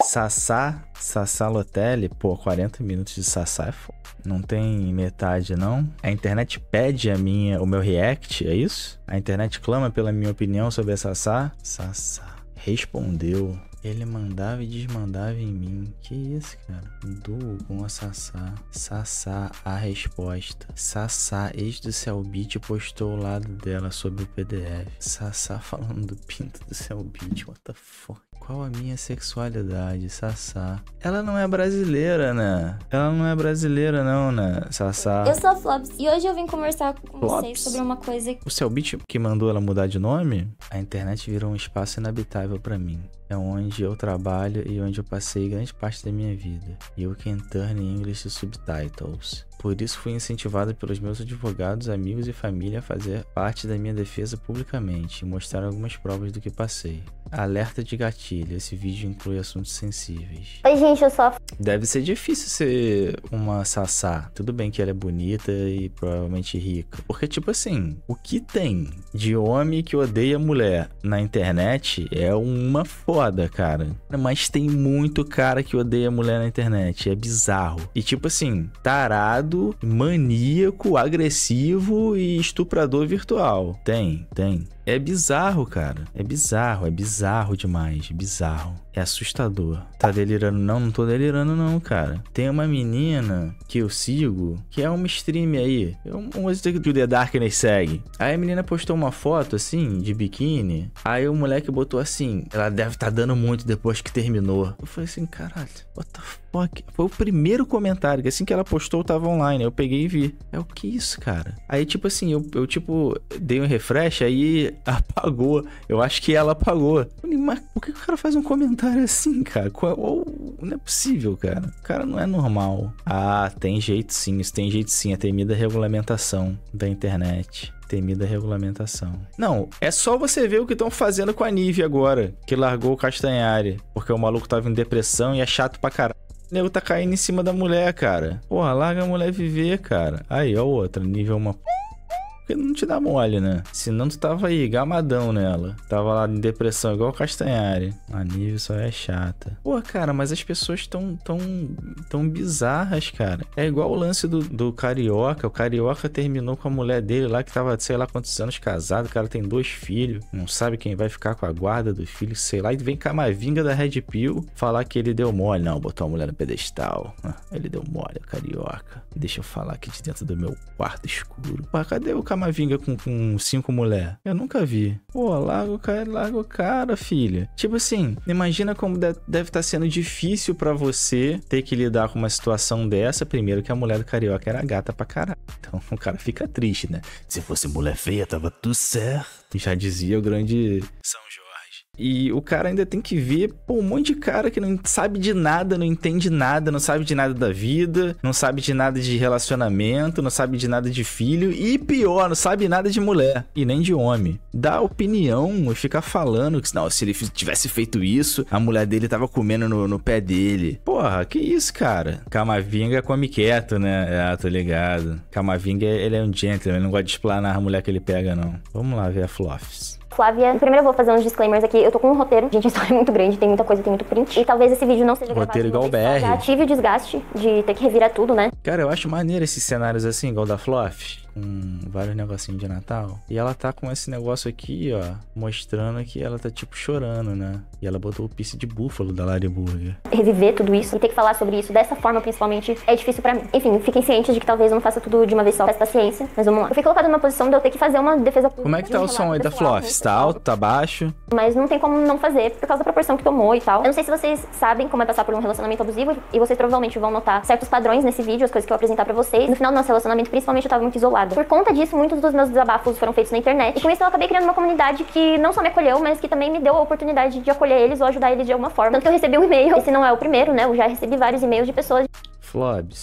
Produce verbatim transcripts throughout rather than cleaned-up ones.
Sassá, Sassá Lotelli, pô, quarenta minutos de Sassá é foda. Não tem metade, não. A internet pede a minha, o meu react, é isso? A internet clama pela minha opinião sobre a Sassá? Sassá. Respondeu. Ele mandava e desmandava em mim. Que isso, cara? Duo com a Sassá. Sassá, a resposta. Sassá, ex do Cellbit, postou o lado dela sobre o P D F. Sassá falando do pinto do Cellbit. What the fuck? Qual a minha sexualidade? Sassá. Ela não é brasileira, né? Ela não é brasileira, não, né? Sassá. Eu sou a Flops e hoje eu vim conversar com Flops. vocês sobre uma coisa. O Cellbit que mandou ela mudar de nome? A internet virou um espaço inabitável pra mim. É onde eu trabalho e onde eu passei grande parte da minha vida. You can turn English subtitles. Por isso fui incentivado pelos meus advogados, amigos e família a fazer parte da minha defesa publicamente e mostrar algumas provas do que passei. Alerta de gatilho, esse vídeo inclui assuntos sensíveis. Oi, gente, eu sou a... Deve ser difícil ser uma Sassá. Tudo bem que ela é bonita e provavelmente rica. Porque, tipo assim, o que tem de homem que odeia mulher na internet é uma foda, cara. Mas tem muito cara que odeia mulher na internet. É bizarro. E, tipo assim, tarado, maníaco, agressivo e estuprador virtual. Tem, tem. É bizarro, cara. É bizarro, é bizarro demais. Bizarro. É assustador. Tá delirando? Não, não tô delirando não, cara. Tem uma menina que eu sigo, que é uma stream aí. Um que o The Darkness segue. Aí a menina postou uma foto, assim, de biquíni. Aí o moleque botou assim, ela deve tá dando muito depois que terminou. Eu falei assim, caralho, what the fuck? Foi o primeiro comentário, que assim que ela postou, eu tava online. Eu peguei e vi. É o que isso, cara? Aí, tipo assim, eu, eu tipo, dei um refresh, aí apagou. Eu acho que ela apagou. Mas por que o cara faz um comentário assim, cara? Qual, não é possível, cara. O cara não é normal. Ah, tem jeito sim. Isso tem jeito sim. É temida regulamentação da internet. Temida regulamentação. Não, é só você ver o que estão fazendo com a Nive agora, que largou o Castanhari. Porque o maluco tava em depressão e é chato pra caralho. O nego tá caindo em cima da mulher, cara. Porra, larga a mulher viver, cara. Aí, ó outra. Nível uma... Porque não te dá mole, né? Senão tu tava aí, gamadão nela. Tava lá em depressão, igual o Castanhari. A Nive só é chata. Pô, cara, mas as pessoas tão, tão, tão bizarras, cara. É igual o lance do, do Carioca. O Carioca terminou com a mulher dele lá, que tava, sei lá quantos anos casado. O cara tem dois filhos. Não sabe quem vai ficar com a guarda do filho, sei lá. E vem Camavinga da Red Pill falar que ele deu mole. Não, botou a mulher no pedestal. Ele deu mole, o Carioca. Deixa eu falar aqui de dentro do meu quarto escuro. Pô, cadê o Camavinga? Uma vinga com, com cinco mulheres. Eu nunca vi. Pô, larga o cara, larga o cara, filha. Tipo assim, imagina como deve estar sendo difícil pra você ter que lidar com uma situação dessa. Primeiro que a mulher do Carioca era gata pra caralho. Então o cara fica triste, né? Se fosse mulher feia, tava tudo certo. Já dizia o grande São Jorge. E o cara ainda tem que ver, pô, um monte de cara que não sabe de nada, não entende nada, não sabe de nada da vida, não sabe de nada de relacionamento, não sabe de nada de filho e pior, não sabe nada de mulher e nem de homem. Dá opinião e fica falando que não, se ele tivesse feito isso, a mulher dele tava comendo no, no pé dele. Porra, que isso, cara? Camavinga come quieto, né? Ah, tô ligado. Camavinga, ele é um gentleman, ele não gosta de explanar a mulher que ele pega, não. Vamos lá ver a Flops. Flávia, primeiro eu vou fazer uns disclaimers aqui. Eu tô com um roteiro. Gente, a história é muito grande, tem muita coisa, tem muito print. E talvez esse vídeo não seja gravado. Roteiro igual o B R. Já tive o desgaste de ter que revirar tudo, né? Cara, eu acho maneiro esses cenários assim, igual da Flop. Com vários negocinhos de Natal. E ela tá com esse negócio aqui, ó, mostrando que ela tá, tipo, chorando, né? E ela botou o piercing de búfalo da Lari Burger. Reviver tudo isso e ter que falar sobre isso dessa forma, principalmente, é difícil pra mim. Enfim, fiquem cientes de que talvez eu não faça tudo de uma vez só. Peço paciência, mas vamos lá. Eu fui colocada numa posição de eu ter que fazer uma defesa pública. Como é que tá o som aí da Flop? Tá alto, tá baixo? Mas não tem como não fazer, por causa da proporção que tomou e tal. Eu não sei se vocês sabem como é passar por um relacionamento abusivo, e vocês provavelmente vão notar certos padrões nesse vídeo, as coisas que eu vou apresentar pra vocês. No final do nosso relacionamento, principalmente, eu tava muito isolada. Por conta disso, muitos dos meus desabafos foram feitos na internet. E com isso eu acabei criando uma comunidade que não só me acolheu, mas que também me deu a oportunidade de acolher eles ou ajudar eles de alguma forma. Tanto que eu recebi um e-mail, esse não é o primeiro, né? Eu já recebi vários e-mails de pessoas. Flobs,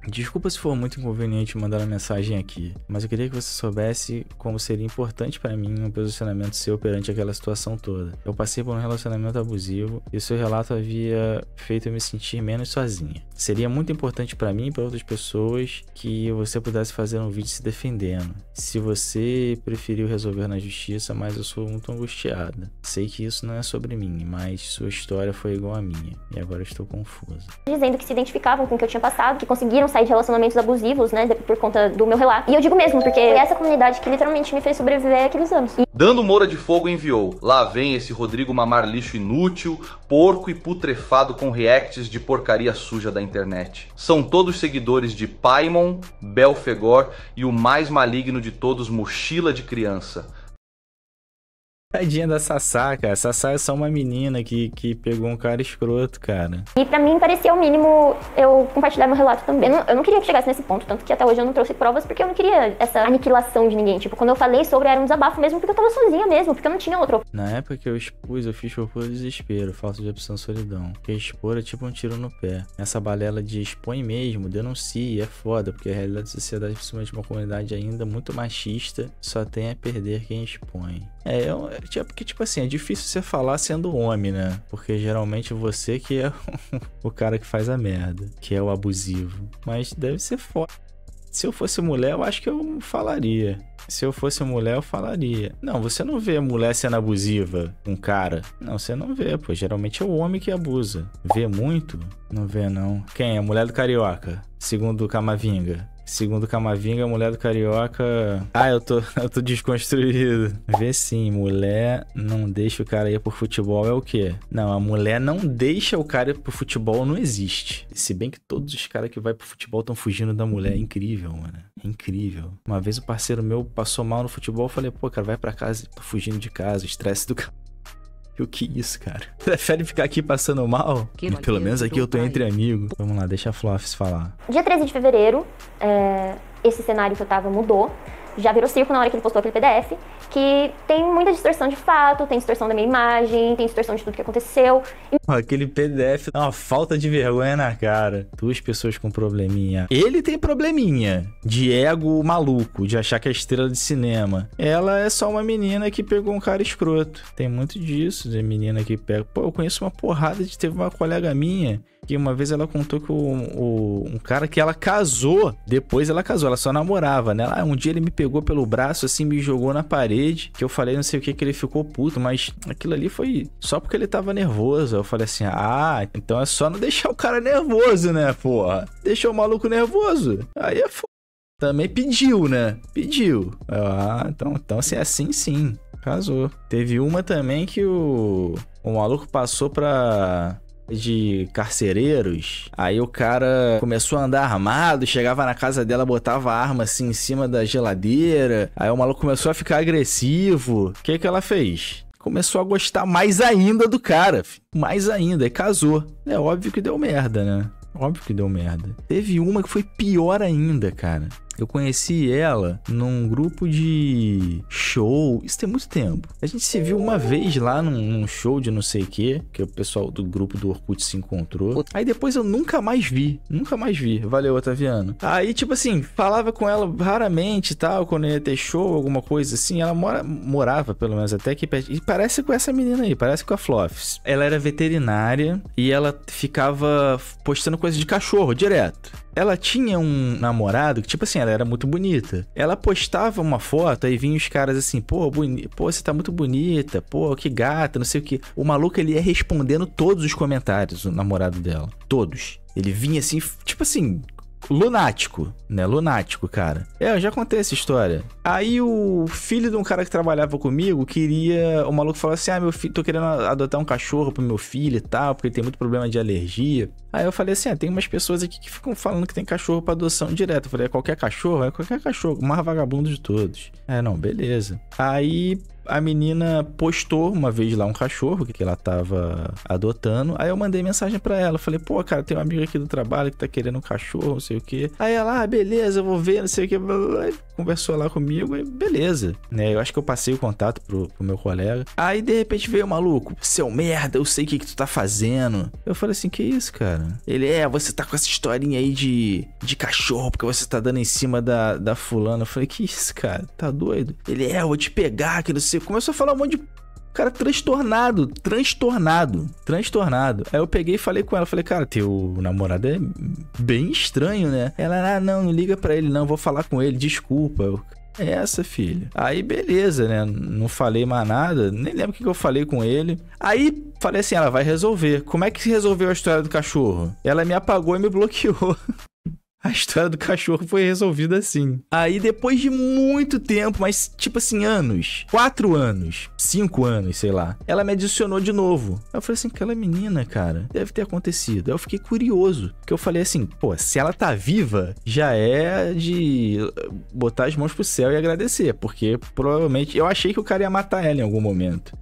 Desculpa se for muito inconveniente mandar uma mensagem aqui, mas eu queria que você soubesse como seria importante pra mim um posicionamento seu perante aquela situação toda. Eu passei por um relacionamento abusivo e o seu relato havia feito eu me sentir menos sozinha. Seria muito importante pra mim e pra outras pessoas que você pudesse fazer um vídeo se defendendo. Se você preferiu resolver na justiça, mas eu sou muito angustiada. Sei que isso não é sobre mim, mas sua história foi igual à minha e agora eu estou confusa. Dizendo que se identificavam com o que eu tinha passado, que conseguiram sair de relacionamentos abusivos, né, por conta do meu relato. E eu digo mesmo, porque é essa comunidade que literalmente me fez sobreviver aqueles anos. E... Dando Moura de Fogo enviou: lá vem esse Rodrigo mamar lixo inútil, porco e putrefado com reacts de porcaria suja da internet. São todos seguidores de Paimon, Belfegor e o mais maligno de todos, Mochila de Criança. Tadinha da Sassá, cara. Sassá é só uma menina que, que pegou um cara escroto, cara. E pra mim parecia o mínimo eu compartilhar meu relato também. Eu não, eu não queria que chegasse nesse ponto, tanto que até hoje eu não trouxe provas, porque eu não queria essa aniquilação de ninguém. Tipo, quando eu falei sobre, era um desabafo mesmo, porque eu tava sozinha mesmo, porque eu não tinha outra opção. Na época que eu expus, eu fiz por puro desespero, falta de opção, solidão. Porque expor é tipo um tiro no pé. Essa balela de expõe mesmo, denuncie, é foda, porque a realidade da sociedade, principalmente uma comunidade ainda muito machista, só tem a perder quem expõe. É, eu, porque, tipo assim, é difícil você falar sendo homem, né? Porque geralmente você que é o cara que faz a merda, que é o abusivo. Mas deve ser foda. Se eu fosse mulher, eu acho que eu falaria. Se eu fosse mulher, eu falaria. Não, você não vê mulher sendo abusiva com um cara. Não, você não vê, pô. Geralmente é o homem que abusa. Vê muito? Não vê, não. Quem é? Mulher do Carioca, segundo o Camavinga. Segundo Camavinga, mulher do Carioca... Ah, eu tô, eu tô desconstruído. Vê sim, mulher não deixa o cara ir pro futebol é o quê? Não, a mulher não deixa o cara ir pro futebol, não existe. Se bem que todos os caras que vai pro futebol estão fugindo da mulher. É incrível, mano. É incrível. Uma vez um parceiro meu passou mal no futebol, eu falei, pô, cara, vai pra casa, tô fugindo de casa, o estresse do cara. O que isso, cara? Prefere ficar aqui passando mal? Que Pelo menos aqui eu tô entre amigos. Vamos lá, deixa a Flofs falar. Dia treze de fevereiro, é, esse cenário que eu tava mudou. Já virou circo na hora que ele postou aquele P D F, que tem muita distorção de fato, tem distorção da minha imagem, tem distorção de tudo que aconteceu. E... Aquele P D F é uma falta de vergonha na cara. Duas pessoas com probleminha. Ele tem probleminha de ego maluco, de achar que é estrela de cinema. Ela é só uma menina que pegou um cara escroto. Tem muito disso, de menina que pega... Pô, eu conheço uma porrada de... Teve uma colega minha que uma vez ela contou que o, o, um cara que ela casou, depois ela casou, ela só namorava, né? Ah, um dia ele me pegou pelo braço, assim, me jogou na parede, que eu falei não sei o que, que ele ficou puto, mas aquilo ali foi só porque ele tava nervoso. Eu falei assim, ah, então é só não deixar o cara nervoso, né, porra? Deixou o maluco nervoso. Aí é foda. Também pediu, né? Pediu. Ah, então, então se é assim, sim. Casou. Teve uma também que o, o maluco passou pra... de carcereiros, aí o cara começou a andar armado, chegava na casa dela, botava a arma assim em cima da geladeira, aí o maluco começou a ficar agressivo. O que que ela fez? Começou a gostar mais ainda do cara, filho. Mais ainda, e casou. É óbvio que deu merda, né? Óbvio que deu merda. Teve uma que foi pior ainda, cara. Eu conheci ela num grupo de show, isso tem muito tempo. A gente se viu uma vez lá num, num show de não sei o que, que o pessoal do grupo do Orkut se encontrou. Aí depois eu nunca mais vi, nunca mais vi. Valeu, Otaviano. Aí, tipo assim, falava com ela raramente e tal, quando ia ter show, alguma coisa assim. Ela mora, morava, pelo menos, até aqui perto. E parece com essa menina aí, parece com a Flofs. Ela era veterinária e ela ficava postando coisa de cachorro direto. Ela tinha um namorado que, tipo assim, ela era muito bonita. Ela postava uma foto, aí vinha os caras assim, pô, boni... pô, você tá muito bonita, pô, que gata, não sei o que. O maluco, ele ia respondendo todos os comentários, o namorado dela. Todos. Ele vinha assim, tipo assim... lunático, né? Lunático, cara. É, eu já contei essa história. Aí o filho de um cara que trabalhava comigo queria... O maluco falou assim, ah, meu filho, tô querendo adotar um cachorro pro meu filho e tal, porque ele tem muito problema de alergia. Aí eu falei assim, ah, tem umas pessoas aqui que ficam falando que tem cachorro pra adoção direto. Eu falei, é qualquer cachorro? É qualquer cachorro, o mais vagabundo de todos. É, não, beleza. Aí... a menina postou uma vez lá um cachorro que ela tava adotando. Aí eu mandei mensagem pra ela. Falei, pô, cara, tem um amigo aqui do trabalho que tá querendo um cachorro, não sei o quê. Aí ela, ah, beleza, eu vou ver, não sei o quê. Conversou lá comigo e beleza. Né? Eu acho que eu passei o contato pro, pro meu colega. Aí, de repente, veio o maluco. Seu merda, eu sei o que, que tu tá fazendo. Eu falei assim, que isso, cara? Ele, é, você tá com essa historinha aí de, de cachorro, porque você tá dando em cima da, da fulana. Eu falei, que isso, cara? Tá doido? Ele, é, eu vou te pegar, que não sei. Começou a falar um monte de... Cara, transtornado, transtornado, transtornado. Aí eu peguei e falei com ela, falei, cara, teu namorado é bem estranho, né? Ela, ah, não, não liga pra ele não, vou falar com ele, desculpa. Eu, é essa, filha. Aí, beleza, né? Não falei mais nada, nem lembro o que eu falei com ele. Aí, falei assim, ela vai resolver. Como é que se resolveu a história do cachorro? Ela me apagou e me bloqueou. A história do cachorro foi resolvida assim. Aí, depois de muito tempo, mas tipo assim, anos, quatro anos, cinco anos, sei lá, ela me adicionou de novo. Eu falei assim, aquela menina, cara, deve ter acontecido. Aí eu fiquei curioso, porque eu falei assim, pô, se ela tá viva, já é de botar as mãos pro céu e agradecer, porque provavelmente, eu achei que o cara ia matar ela em algum momento.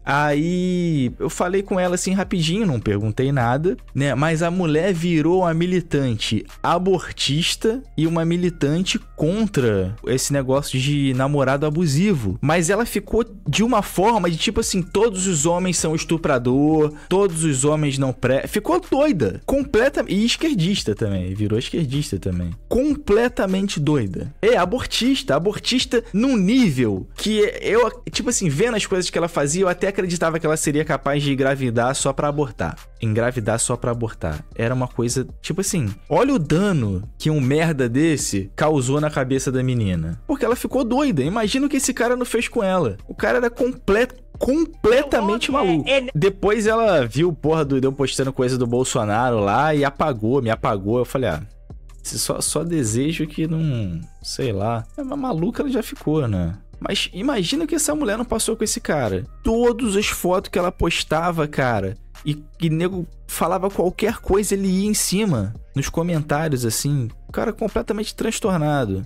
Aí, eu falei com ela assim rapidinho, não perguntei nada, né, mas a mulher virou uma militante abortista e uma militante contra esse negócio de namorado abusivo. Mas ela ficou de uma forma de tipo assim, todos os homens são estuprador, todos os homens não pré... Ficou doida. Completamente... E esquerdista também. Virou esquerdista também. Completamente doida. É, abortista. Abortista num nível que eu, tipo assim, vendo as coisas que ela fazia, eu até acreditava que ela seria capaz de engravidar só pra abortar. Engravidar só pra abortar. Era uma coisa, tipo assim, olha o dano que um merda desse causou na cabeça da menina. Porque ela ficou doida. Imagina o que esse cara não fez com ela. O cara era completo, completamente maluco. Depois ela viu, porra, do eu postando coisa do Bolsonaro lá e apagou, me apagou. Eu falei, ah, só, só desejo que não, sei lá. É uma maluca, ela já ficou, né? Mas imagina que essa mulher não passou com esse cara. Todas as fotos que ela postava, cara, e que nego falava qualquer coisa, ele ia em cima, nos comentários, assim. O cara completamente transtornado.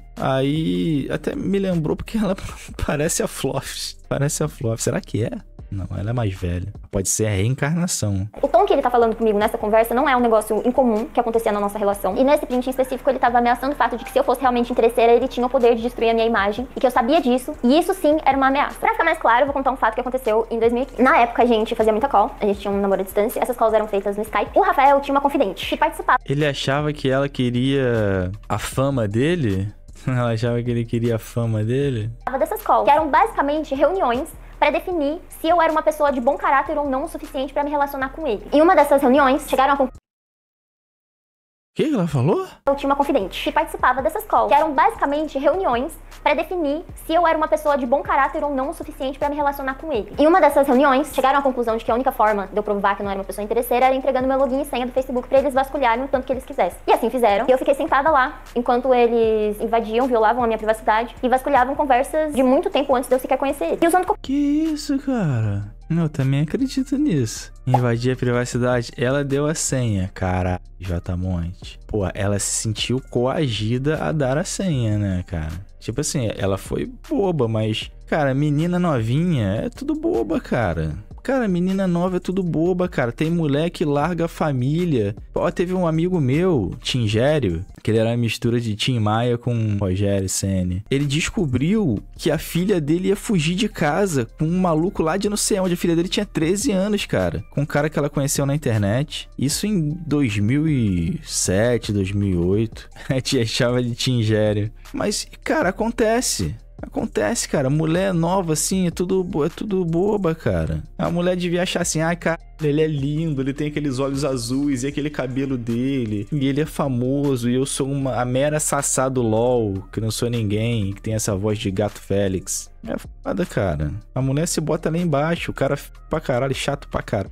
Aí até me lembrou porque ela parece a Floss. Parece a Floss. Será que é? Não, ela é mais velha. Pode ser a reencarnação. O tom que ele tá falando comigo nessa conversa não é um negócio incomum que acontecia na nossa relação. E nesse print em específico, ele tava ameaçando o fato de que se eu fosse realmente interesseira, ele tinha o poder de destruir a minha imagem. E que eu sabia disso. E isso sim era uma ameaça. Pra ficar mais claro, eu vou contar um fato que aconteceu em dois mil e quinze. Na época, a gente fazia muita call. A gente tinha um namoro à distância. Essas calls eram feitas no Skype. O Rafael tinha uma confidente que participava. Ele achava que ela queria a fama dele? Ela achava que ele queria a fama dele? Dessas calls, que eram basicamente reuniões para definir se eu era uma pessoa de bom caráter ou não o suficiente para me relacionar com ele. Em uma dessas reuniões, chegaram a conclusão. O que ela falou? Eu tinha uma confidente que participava dessas calls, que eram basicamente reuniões para definir se eu era uma pessoa de bom caráter ou não o suficiente para me relacionar com ele. Em uma dessas reuniões, chegaram à conclusão de que a única forma de eu provar que eu não era uma pessoa interesseira era entregando meu login e senha do Facebook para eles vasculharem o tanto que eles quisessem. E assim fizeram. E eu fiquei sentada lá, enquanto eles invadiam, violavam a minha privacidade e vasculhavam conversas de muito tempo antes de eu sequer conhecer eles. E usando... Que isso, cara? Eu também acredito nisso. Invadir a privacidade. Ela deu a senha, cara. Jota-Monte. Pô, ela se sentiu coagida a dar a senha, né, cara? Tipo assim, ela foi boba, mas... Cara, menina novinha é tudo boba, cara. Cara, menina nova é tudo boba, cara. Tem mulher que larga a família. Ó, teve um amigo meu, Tingério, que ele era uma mistura de Tim Maia com Rogério Ceni. Ele descobriu que a filha dele ia fugir de casa com um maluco lá de não sei onde. A filha dele tinha treze anos, cara. Com um cara que ela conheceu na internet. Isso em dois mil e sete, dois mil e oito. A tia achava de Tingério. Mas, cara, acontece. Acontece, cara. Mulher nova, assim, é tudo, é tudo boba, cara. A mulher devia achar assim, ai, cara, ele é lindo, ele tem aqueles olhos azuis e aquele cabelo dele. E ele é famoso e eu sou uma, a mera sassá do LOL, que não sou ninguém, que tem essa voz de Gato Félix. É foda, cara. A mulher se bota lá embaixo, o cara pra caralho, chato pra caralho.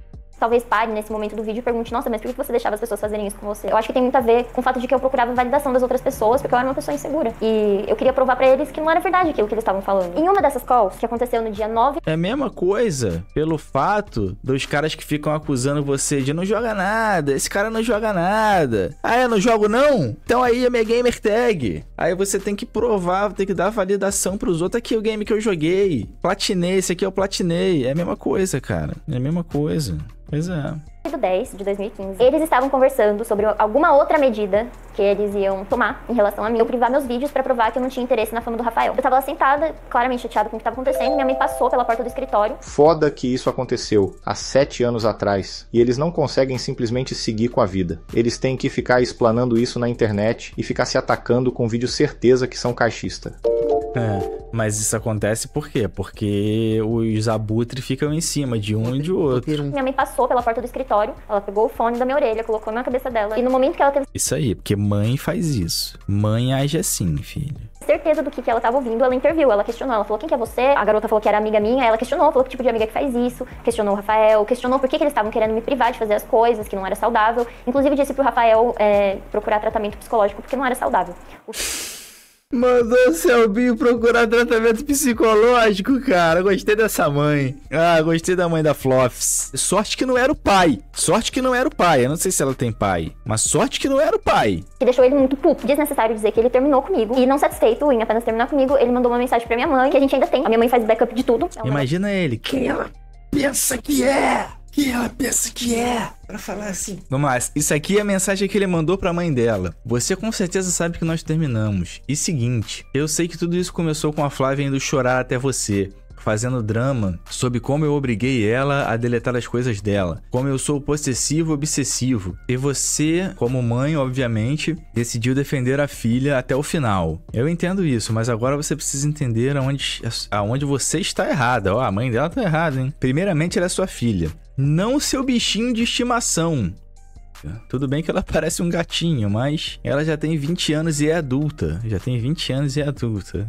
talvez pare nesse momento do vídeo e pergunte, nossa, mas por que você deixava as pessoas fazerem isso com você? Eu acho que tem muito a ver com o fato de que eu procurava validação das outras pessoas, porque eu era uma pessoa insegura. E eu queria provar pra eles que não era verdade aquilo que eles estavam falando. Em uma dessas calls, que aconteceu no dia nove... É a mesma coisa pelo fato dos caras que ficam acusando você de não joga nada, esse cara não joga nada. Ah, eu não jogo não? Então aí é minha gamer tag. Aí você tem que provar, tem que dar validação pros outros. Aqui é o game que eu joguei. Platinei, esse aqui eu platinei. É a mesma coisa, cara. É a mesma coisa. Pois é. do dez de dois mil e quinze, eles estavam conversando sobre alguma outra medida que eles iam tomar em relação a mim. Eu privar meus vídeos pra provar que eu não tinha interesse na fama do Rafael. Eu tava lá sentada, claramente chateada com o que tava acontecendo, minha mãe passou pela porta do escritório. Foda que isso aconteceu há sete anos atrás e eles não conseguem simplesmente seguir com a vida. Eles têm que ficar explanando isso na internet e ficar se atacando com vídeos certeza que são caixista. É, mas isso acontece por quê? Porque os abutres ficam em cima de um e de outro. Minha mãe passou pela porta do escritório, ela pegou o fone da minha orelha, colocou na cabeça dela. E no momento que ela teve Isso aí, porque mãe faz isso. Mãe age assim, filho. certeza do que, que ela tava ouvindo, ela interviu, ela questionou, ela falou, quem que é você? A garota falou que era amiga minha, ela questionou, falou que tipo de amiga que faz isso, questionou o Rafael, questionou por que, que eles estavam querendo me privar de fazer as coisas, que não era saudável. Inclusive disse pro Rafael é, procurar tratamento psicológico, porque não era saudável. O... Mandou o Selbinho procurar tratamento psicológico, cara. Gostei dessa mãe. Ah, gostei da mãe da Flofs. Sorte que não era o pai. Sorte que não era o pai. Eu não sei se ela tem pai, mas sorte que não era o pai. Que deixou ele muito puto. Desnecessário dizer que ele terminou comigo. E não satisfeito em apenas terminar comigo, ele mandou uma mensagem pra minha mãe, que a gente ainda tem. A minha mãe faz backup de tudo. Imagina ele. Quem ela pensa que é? Quem ela pensa que é? Pra falar assim. Vamos lá, isso aqui é a mensagem que ele mandou pra mãe dela. Você com certeza sabe que nós terminamos. E seguinte, eu sei que tudo isso começou com a Flávia indo chorar até você, fazendo drama sobre como eu obriguei ela a deletar as coisas dela, como eu sou possessivo obsessivo. E você, como mãe, obviamente, decidiu defender a filha até o final. Eu entendo isso, mas agora você precisa entender aonde, aonde você está errada. Ó, a mãe dela tá errada, hein? Primeiramente, ela é sua filha, não seu bichinho de estimação. Tudo bem que ela parece um gatinho, mas ela já tem vinte anos e é adulta. Já tem vinte anos e é adulta.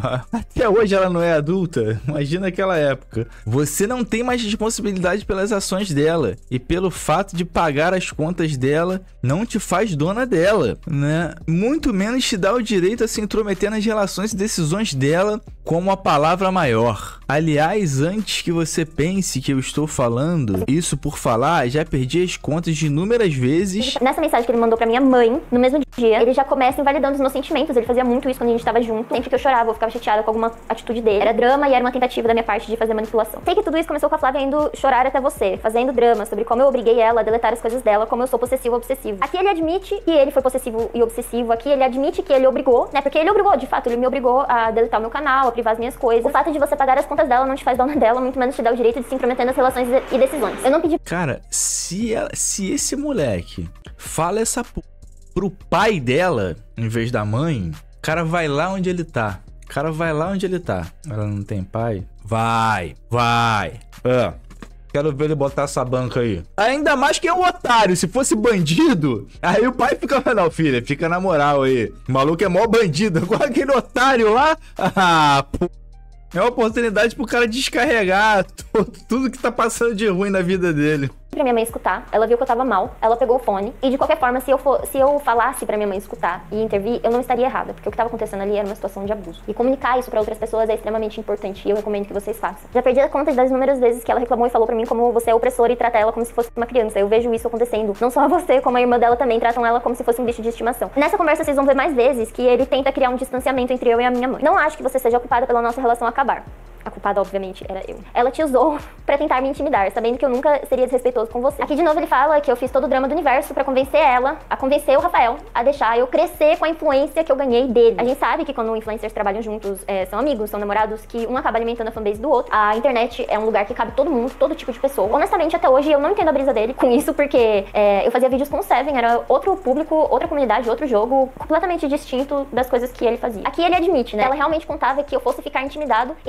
Até hoje ela não é adulta. Imagina aquela época. Você não tem mais responsabilidade pelas ações dela. E pelo fato de pagar as contas dela, não te faz dona dela, né? Muito menos te dá o direito a se intrometer nas relações e decisões dela como a palavra maior. Aliás, antes que você pense que eu estou falando isso por falar, já perdi as contas de inúmeras vezes. vezes. Nessa mensagem que ele mandou pra minha mãe, no mesmo dia, ele já começa invalidando os meus sentimentos. Ele fazia muito isso quando a gente tava junto. Sempre que eu chorava, eu ficava chateada com alguma atitude dele. Era drama e era uma tentativa da minha parte de fazer manipulação. Sei que tudo isso começou com a Flávia indo chorar até você, fazendo drama sobre como eu obriguei ela a deletar as coisas dela, como eu sou possessivo obsessivo. Aqui ele admite que ele foi possessivo e obsessivo. Aqui ele admite que ele obrigou, né? Porque ele obrigou, de fato, ele me obrigou a deletar o meu canal, a privar as minhas coisas. O fato de você pagar as contas dela não te faz dona dela, muito menos te dá o direito de se intrometer nas relações e decisões. Eu não pedi... Cara, se, ela, se esse moleque fala essa p... pro pai dela, em vez da mãe, o cara vai lá onde ele tá. O cara vai lá onde ele tá. Ela não tem pai? Vai, vai. É. Quero ver ele botar essa banca aí. Ainda mais que é um otário. Se fosse bandido, aí o pai fica... Não, filha, fica na moral aí. O maluco é mó bandido. Agora aquele otário lá... Ah, p... É uma oportunidade pro cara descarregar tudo, tudo que tá passando de ruim na vida dele. Pra minha mãe escutar, ela viu que eu tava mal, ela pegou o fone e de qualquer forma, se eu, for, se eu falasse pra minha mãe escutar e intervir, eu não estaria errada, porque o que tava acontecendo ali era uma situação de abuso. E comunicar isso pra outras pessoas é extremamente importante e eu recomendo que vocês façam. Já perdi a conta das inúmeras vezes que ela reclamou e falou pra mim como você é opressora e trata ela como se fosse uma criança. Eu vejo isso acontecendo. Não só você, como a irmã dela também tratam ela como se fosse um bicho de estimação. Nessa conversa vocês vão ver mais vezes que ele tenta criar um distanciamento entre eu e a minha mãe. Não acho que você seja culpada pela nossa relação acabar. A culpada, obviamente, era eu. Ela te usou pra tentar me intimidar, sabendo que eu nunca seria desrespeitoso com você. Aqui, de novo, ele fala que eu fiz todo o drama do universo pra convencer ela, a convencer o Rafael a deixar eu crescer com a influência que eu ganhei dele. A gente sabe que quando influencers trabalham juntos, é, são amigos, são namorados, que um acaba alimentando a fanbase do outro. A internet é um lugar que cabe todo mundo, todo tipo de pessoa. Honestamente, até hoje, eu não entendo a brisa dele com isso, porque é, eu fazia vídeos com o Seven, era outro público, outra comunidade, outro jogo, completamente distinto das coisas que ele fazia. Aqui ele admite, né? Ela realmente contava que eu fosse ficar intimidado e dar pra trás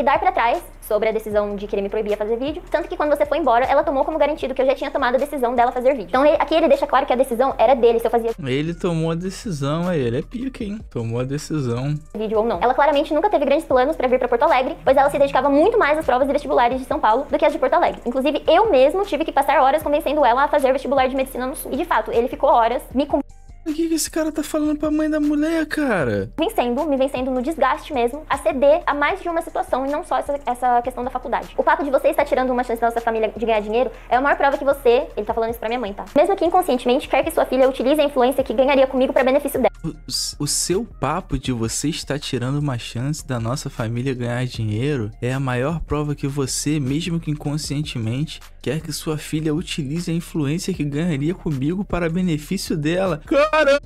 atrás sobre a decisão de querer me proibir a fazer vídeo. Tanto que quando você foi embora, ela tomou como garantido que eu já tinha tomado a decisão dela fazer vídeo. Então ele, aqui ele deixa claro que a decisão era dele, se eu fazia Ele tomou a decisão, aí ele é pica, hein? Tomou a decisão. vídeo ou não. Ela claramente nunca teve grandes planos pra vir pra Porto Alegre, pois ela se dedicava muito mais às provas de vestibulares de São Paulo do que as de Porto Alegre. Inclusive, eu mesmo tive que passar horas convencendo ela a fazer vestibular de medicina no Sul. E de fato, ele ficou horas me O que, que esse cara tá falando pra mãe da mulher, cara? vencendo, me vencendo no desgaste mesmo, a ceder a mais de uma situação e não só essa, essa questão da faculdade. O fato de você estar tirando uma chance da nossa família de ganhar dinheiro é a maior prova que você, ele tá falando isso pra minha mãe, tá? Mesmo que inconscientemente, quer que sua filha utilize a influência que ganharia comigo pra benefício dela. O, o seu papo de você estar tirando uma chance da nossa família ganhar dinheiro é a maior prova que você, mesmo que inconscientemente, quer que sua filha utilize a influência que ganharia comigo para benefício dela. Cara,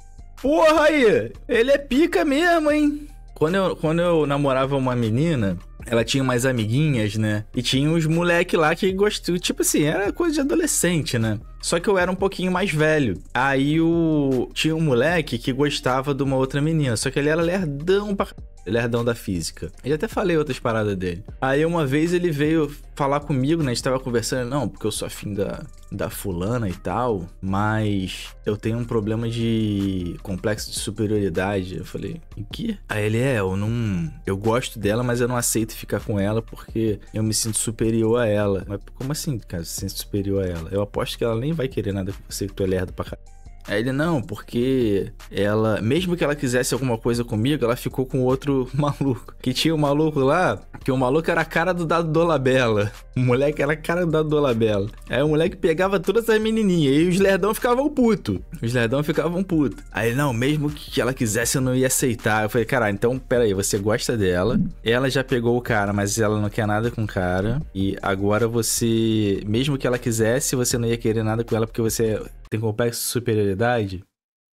porra aí, ele é pica mesmo, hein? Quando eu, quando eu namorava uma menina, ela tinha umas amiguinhas, né? E tinha uns moleque lá que gostou, tipo assim, era coisa de adolescente, né? Só que eu era um pouquinho mais velho. Aí o... tinha um moleque que gostava de uma outra menina, só que ele era lerdão pra... lerdão da física. Eu até falei outras paradas dele. Aí uma vez ele veio falar comigo, né? A gente tava conversando, não, porque eu sou afim da, da fulana e tal, mas eu tenho um problema de complexo de superioridade. Eu falei, em quê? Aí ele, é, eu não... eu gosto dela, mas eu não aceito ficar com ela porque eu me sinto superior a ela. Mas como assim, cara, se sente superior a ela? Eu aposto que ela nem vai querer nada com você, que tu é lerdo pra caralho. Aí ele, não, porque ela, mesmo que ela quisesse alguma coisa comigo, ela ficou com outro maluco. Que tinha um maluco lá, que o maluco era a cara do Dado Dolabella. O moleque era a cara do Dado Dolabella. Aí o moleque pegava todas as menininhas e os lerdão ficavam putos. Os lerdão ficavam putos. Aí, não, mesmo que ela quisesse, eu não ia aceitar. Eu falei, caralho, então, pera aí, você gosta dela, ela já pegou o cara, mas ela não quer nada com o cara. E agora você, mesmo que ela quisesse, você não ia querer nada com ela porque você... tem complexo de superioridade?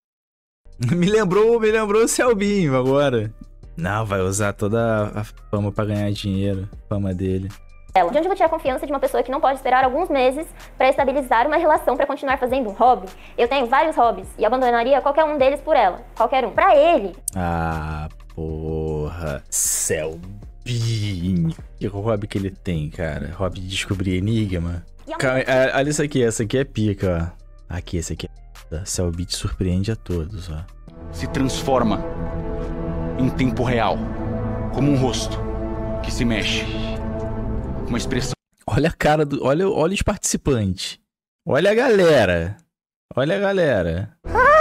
me lembrou, me lembrou o Selbinho agora. Não, vai usar toda a fama pra ganhar dinheiro, a fama dele. De onde eu vou tirar a confiança de uma pessoa que não pode esperar alguns meses pra estabilizar uma relação pra continuar fazendo um hobby? Eu tenho vários hobbies e abandonaria qualquer um deles por ela. Qualquer um. Pra ele. Ah, porra. Selbinho. Que hobby que ele tem, cara? Hobby de descobrir enigma? Calma, olha isso aqui, essa aqui é pica, ó. Aqui, esse aqui é... Selbit surpreende a todos, ó. Se transforma em tempo real, como um rosto que se mexe, uma expressão. Olha a cara do... Olha, olha os participantes. Olha a galera. Olha a galera.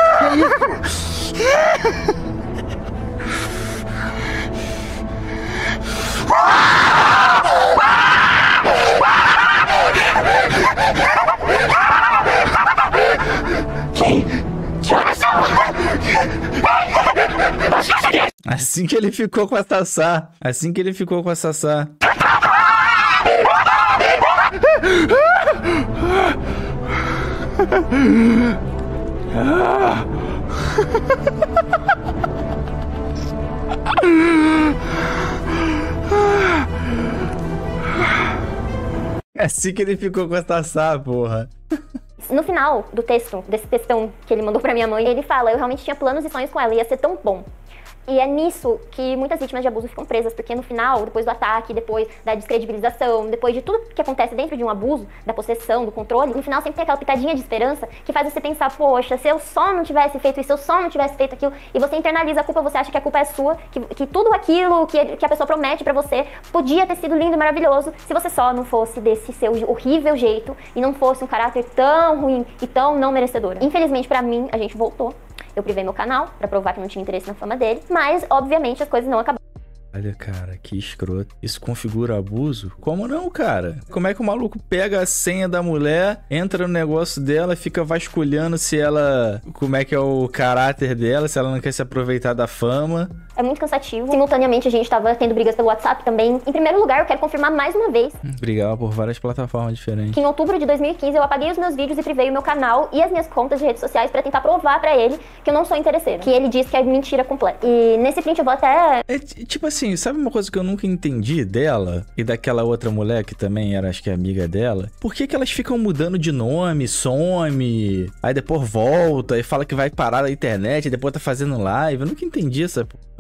Assim que ele ficou com a Sassá. Assim que ele ficou com a Sassá. Assim que ele ficou com a Sassá, porra. No final do texto, desse textão que ele mandou pra minha mãe, ele fala, eu realmente tinha planos e sonhos com ela, ia ser tão bom. E é nisso que muitas vítimas de abuso ficam presas, porque no final, depois do ataque, depois da descredibilização, depois de tudo que acontece dentro de um abuso, da possessão, do controle, no final sempre tem aquela pitadinha de esperança que faz você pensar, poxa, se eu só não tivesse feito isso, se eu só não tivesse feito aquilo, e você internaliza a culpa, você acha que a culpa é sua, que, que tudo aquilo que, que a pessoa promete pra você podia ter sido lindo e maravilhoso se você só não fosse desse seu horrível jeito e não fosse um caráter tão ruim e tão não merecedor. Infelizmente pra mim, a gente voltou. Eu privei meu canal pra provar que não tinha interesse na fama dele, mas, obviamente, as coisas não acabaram. Olha, cara, que escroto. Isso configura abuso? Como não, cara? Como é que o maluco pega a senha da mulher, entra no negócio dela, fica vasculhando se ela... como é que é o caráter dela, se ela não quer se aproveitar da fama. É muito cansativo. Simultaneamente, a gente tava tendo brigas pelo WhatsApp também. Em primeiro lugar, eu quero confirmar mais uma vez. Brigava por várias plataformas diferentes. Que em outubro de dois mil e quinze, eu apaguei os meus vídeos e privei o meu canal e as minhas contas de redes sociais pra tentar provar pra ele que eu não sou interesseira. Que ele diz que é mentira completa. E nesse print eu vou até... É tipo assim, sabe uma coisa que eu nunca entendi dela e daquela outra mulher que também era, acho que é amiga dela? Por que que elas ficam mudando de nome, some, aí depois volta e fala que vai parar na internet e depois tá fazendo live? Eu nunca entendi essa porra.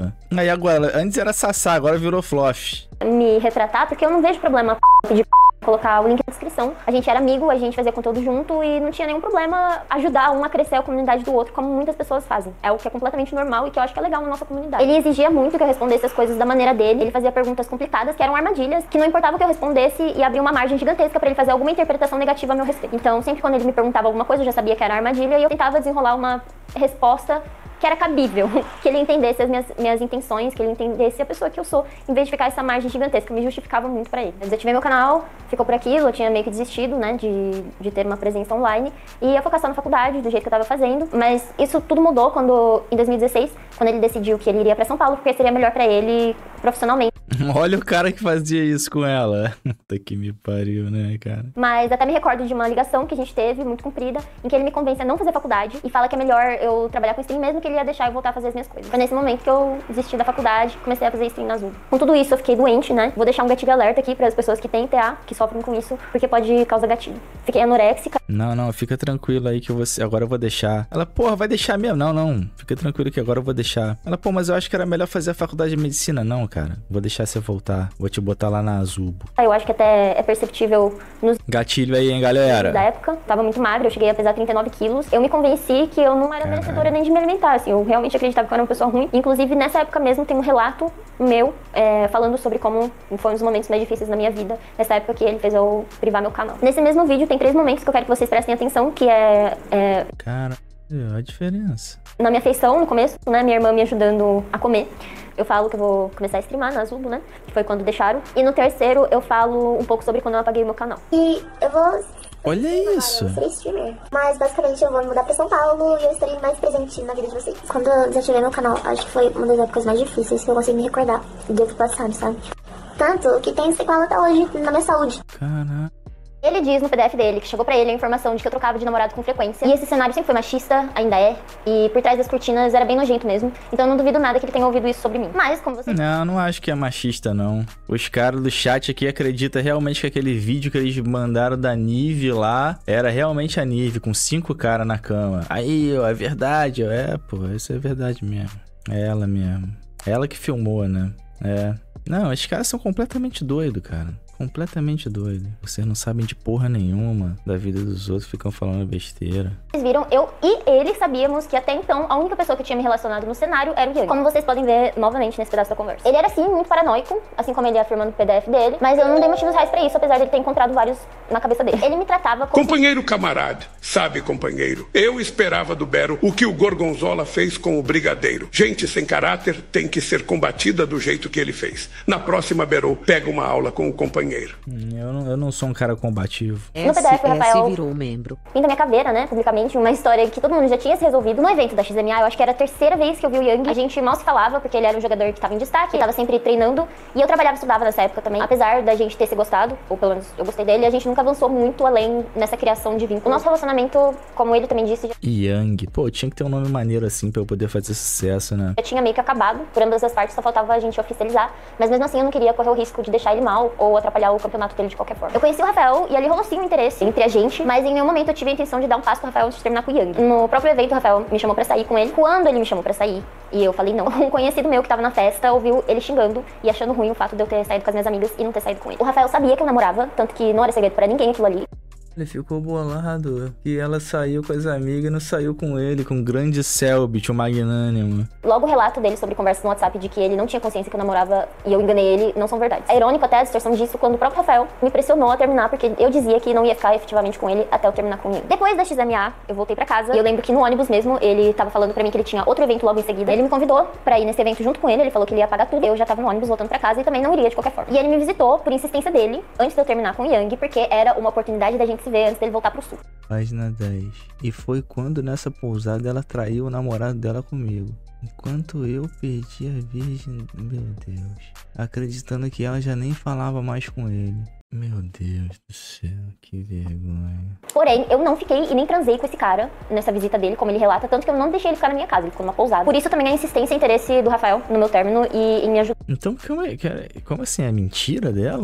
dela. Aí agora, antes era Sassá, agora virou Flof. Me retratar, porque eu não vejo problema de colocar o link na descrição. A gente era amigo, a gente fazia conteúdo junto e não tinha nenhum problema ajudar um a crescer a comunidade do outro, como muitas pessoas fazem. É o que é completamente normal e que eu acho que é legal na nossa comunidade. Ele exigia muito que eu respondesse as coisas da maneira dele. Ele fazia perguntas complicadas, que eram armadilhas, que não importava o que eu respondesse e abria uma margem gigantesca pra ele fazer alguma interpretação negativa a meu respeito. Então, sempre quando ele me perguntava alguma coisa, eu já sabia que era armadilha e eu tentava desenrolar uma resposta que era cabível, que ele entendesse as minhas, minhas intenções, que ele entendesse a pessoa que eu sou, em vez de ficar essa margem gigantesca, me justificava muito pra ele. Eu desativei meu canal, ficou por aquilo, eu tinha meio que desistido, né, de, de ter uma presença online, e ia focar só na faculdade, do jeito que eu tava fazendo, mas isso tudo mudou quando, em dois mil e dezesseis, quando ele decidiu que ele iria pra São Paulo, porque seria melhor pra ele profissionalmente. Olha o cara que fazia isso com ela. Puta que me pariu, né, cara? Mas até me recordo de uma ligação que a gente teve, muito comprida, em que ele me convence a não fazer faculdade e fala que é melhor eu trabalhar com stream mesmo, que ele ia deixar eu voltar a fazer as minhas coisas. Foi nesse momento que eu desisti da faculdade, comecei a fazer stream na Azul. Com tudo isso, eu fiquei doente, né? Vou deixar um gatilho alerta aqui para as pessoas que têm T A, que sofrem com isso, porque pode causar gatilho. Fiquei anoréxica. Não, não, fica tranquilo aí que você agora eu vou deixar. Ela, porra, vai deixar mesmo? Não, não, fica tranquilo que agora eu vou deixar. Ela, pô, mas eu acho que era melhor fazer a faculdade de medicina. Não, cara, vou deixar você voltar. Vou te botar lá na Azubo. Eu acho que até é perceptível nos... Gatilho aí, hein, galera? Da época, tava muito magra, eu cheguei a pesar trinta e nove quilos. Eu me convenci que eu não era merecedora nem de me alimentar, assim. Eu realmente acreditava que eu era uma pessoa ruim. Inclusive, nessa época mesmo, tem um relato meu é, falando sobre como foi um dos momentos mais difíceis da minha vida. Nessa época que ele fez eu privar meu canal. Nesse mesmo vídeo, tem três momentos que eu quero que vocês prestem atenção, que é... é... Cara, a diferença. Na minha feição, no começo, né, minha irmã me ajudando a comer. Eu falo que eu vou começar a streamar na Azubo, né? Que foi quando deixaram. E no terceiro, eu falo um pouco sobre quando eu apaguei meu canal. E eu vou... Olha isso! Eu serei streamer. Mas basicamente eu vou me mudar pra São Paulo e eu estarei mais presente na vida de vocês. Quando eu desativei meu canal, acho que foi uma das épocas mais difíceis que eu consigo me recordar do que passado, sabe? Tanto que tem sequela até hoje na minha saúde. Caraca. Ele diz no P D F dele que chegou pra ele a informação de que eu trocava de namorado com frequência. E esse cenário sempre foi machista, ainda é. E por trás das cortinas era bem nojento mesmo. Então eu não duvido nada que ele tenha ouvido isso sobre mim. Mas, como você... Não, não acho que é machista, não. Os caras do chat aqui acreditam realmente que aquele vídeo que eles mandaram da Nive lá era realmente a Nive, com cinco caras na cama. Aí, ó, é verdade, ó. É, pô, isso é verdade mesmo. É ela mesmo. É ela que filmou, né? É. Não, esses caras são completamente doidos, cara. Completamente doido. Vocês não sabem de porra nenhuma da vida dos outros, ficam falando besteira. Vocês viram, eu e ele sabíamos que até então a única pessoa que tinha me relacionado no cenário era o Yang. Como vocês podem ver novamente nesse pedaço da conversa. Ele era sim muito paranoico, assim como ele afirma no P D F dele, mas eu não dei motivos reais pra isso, apesar de ele ter encontrado vários na cabeça dele. Ele me tratava como... Companheiro camarada, sabe companheiro, eu esperava do Bero o que o Gorgonzola fez com o Brigadeiro. Gente sem caráter tem que ser combatida do jeito que ele fez. Na próxima, Bero, pega uma aula com o companheiro. Eu não, eu não sou um cara combativo. No P D F, o Rafael virou membro. Pinta minha caveira, né, publicamente, uma história que todo mundo já tinha se resolvido no evento da X M A. Eu acho que era a terceira vez que eu vi o Yang. A gente mal se falava, porque ele era um jogador que tava em destaque, ele tava sempre treinando. E eu trabalhava e estudava nessa época também. Apesar da gente ter se gostado, ou pelo menos eu gostei dele, a gente nunca avançou muito além nessa criação de vínculo. O nosso relacionamento, como ele também disse... Já... Yang. Pô, tinha que ter um nome maneiro assim pra eu poder fazer sucesso, né? Já tinha meio que acabado, por ambas as partes, só faltava a gente oficializar. Mas mesmo assim eu não queria correr o risco de deixar ele mal ou atrapalhar o campeonato dele de qualquer forma. Eu conheci o Rafael e ali rolou sim um interesse entre a gente, mas em nenhum momento eu tive a intenção de dar um passo pro Rafael antes de terminar com o Yang. No próprio evento, o Rafael me chamou pra sair com ele. Quando ele me chamou pra sair, e eu falei não, um conhecido meu que tava na festa ouviu ele xingando e achando ruim o fato de eu ter saído com as minhas amigas e não ter saído com ele. O Rafael sabia que eu namorava, tanto que não era segredo pra ninguém aquilo ali. Ele ficou bolado e ela saiu com as amigas e não saiu com ele, com o grande Selbit, o magnânimo. Logo o relato dele sobre conversas no WhatsApp de que ele não tinha consciência que eu namorava e eu enganei ele, não são verdades. É irônico até a distorção disso quando o próprio Rafael me pressionou a terminar, porque eu dizia que não ia ficar efetivamente com ele até eu terminar com ele. Depois da X M A, eu voltei pra casa e eu lembro que no ônibus mesmo, ele tava falando pra mim que ele tinha outro evento logo em seguida. Ele me convidou pra ir nesse evento junto com ele, ele falou que ele ia pagar tudo. Eu já tava no ônibus voltando pra casa e também não iria de qualquer forma. E ele me visitou por insistência dele, antes de eu terminar com o Yang, porque era uma oportunidade da gente se ver antes dele voltar pro sul. Página dez. E foi quando nessa pousada ela traiu o namorado dela comigo. Enquanto eu perdi a virgem... Meu Deus. Acreditando que ela já nem falava mais com ele. Meu Deus do céu, que vergonha. Porém, eu não fiquei e nem transei com esse cara nessa visita dele, como ele relata, tanto que eu não deixei ele ficar na minha casa, ele ficou numa pousada. Por isso também a insistência e interesse do Rafael no meu término e em me ajudar. Então, como, é, como assim? É mentira dela?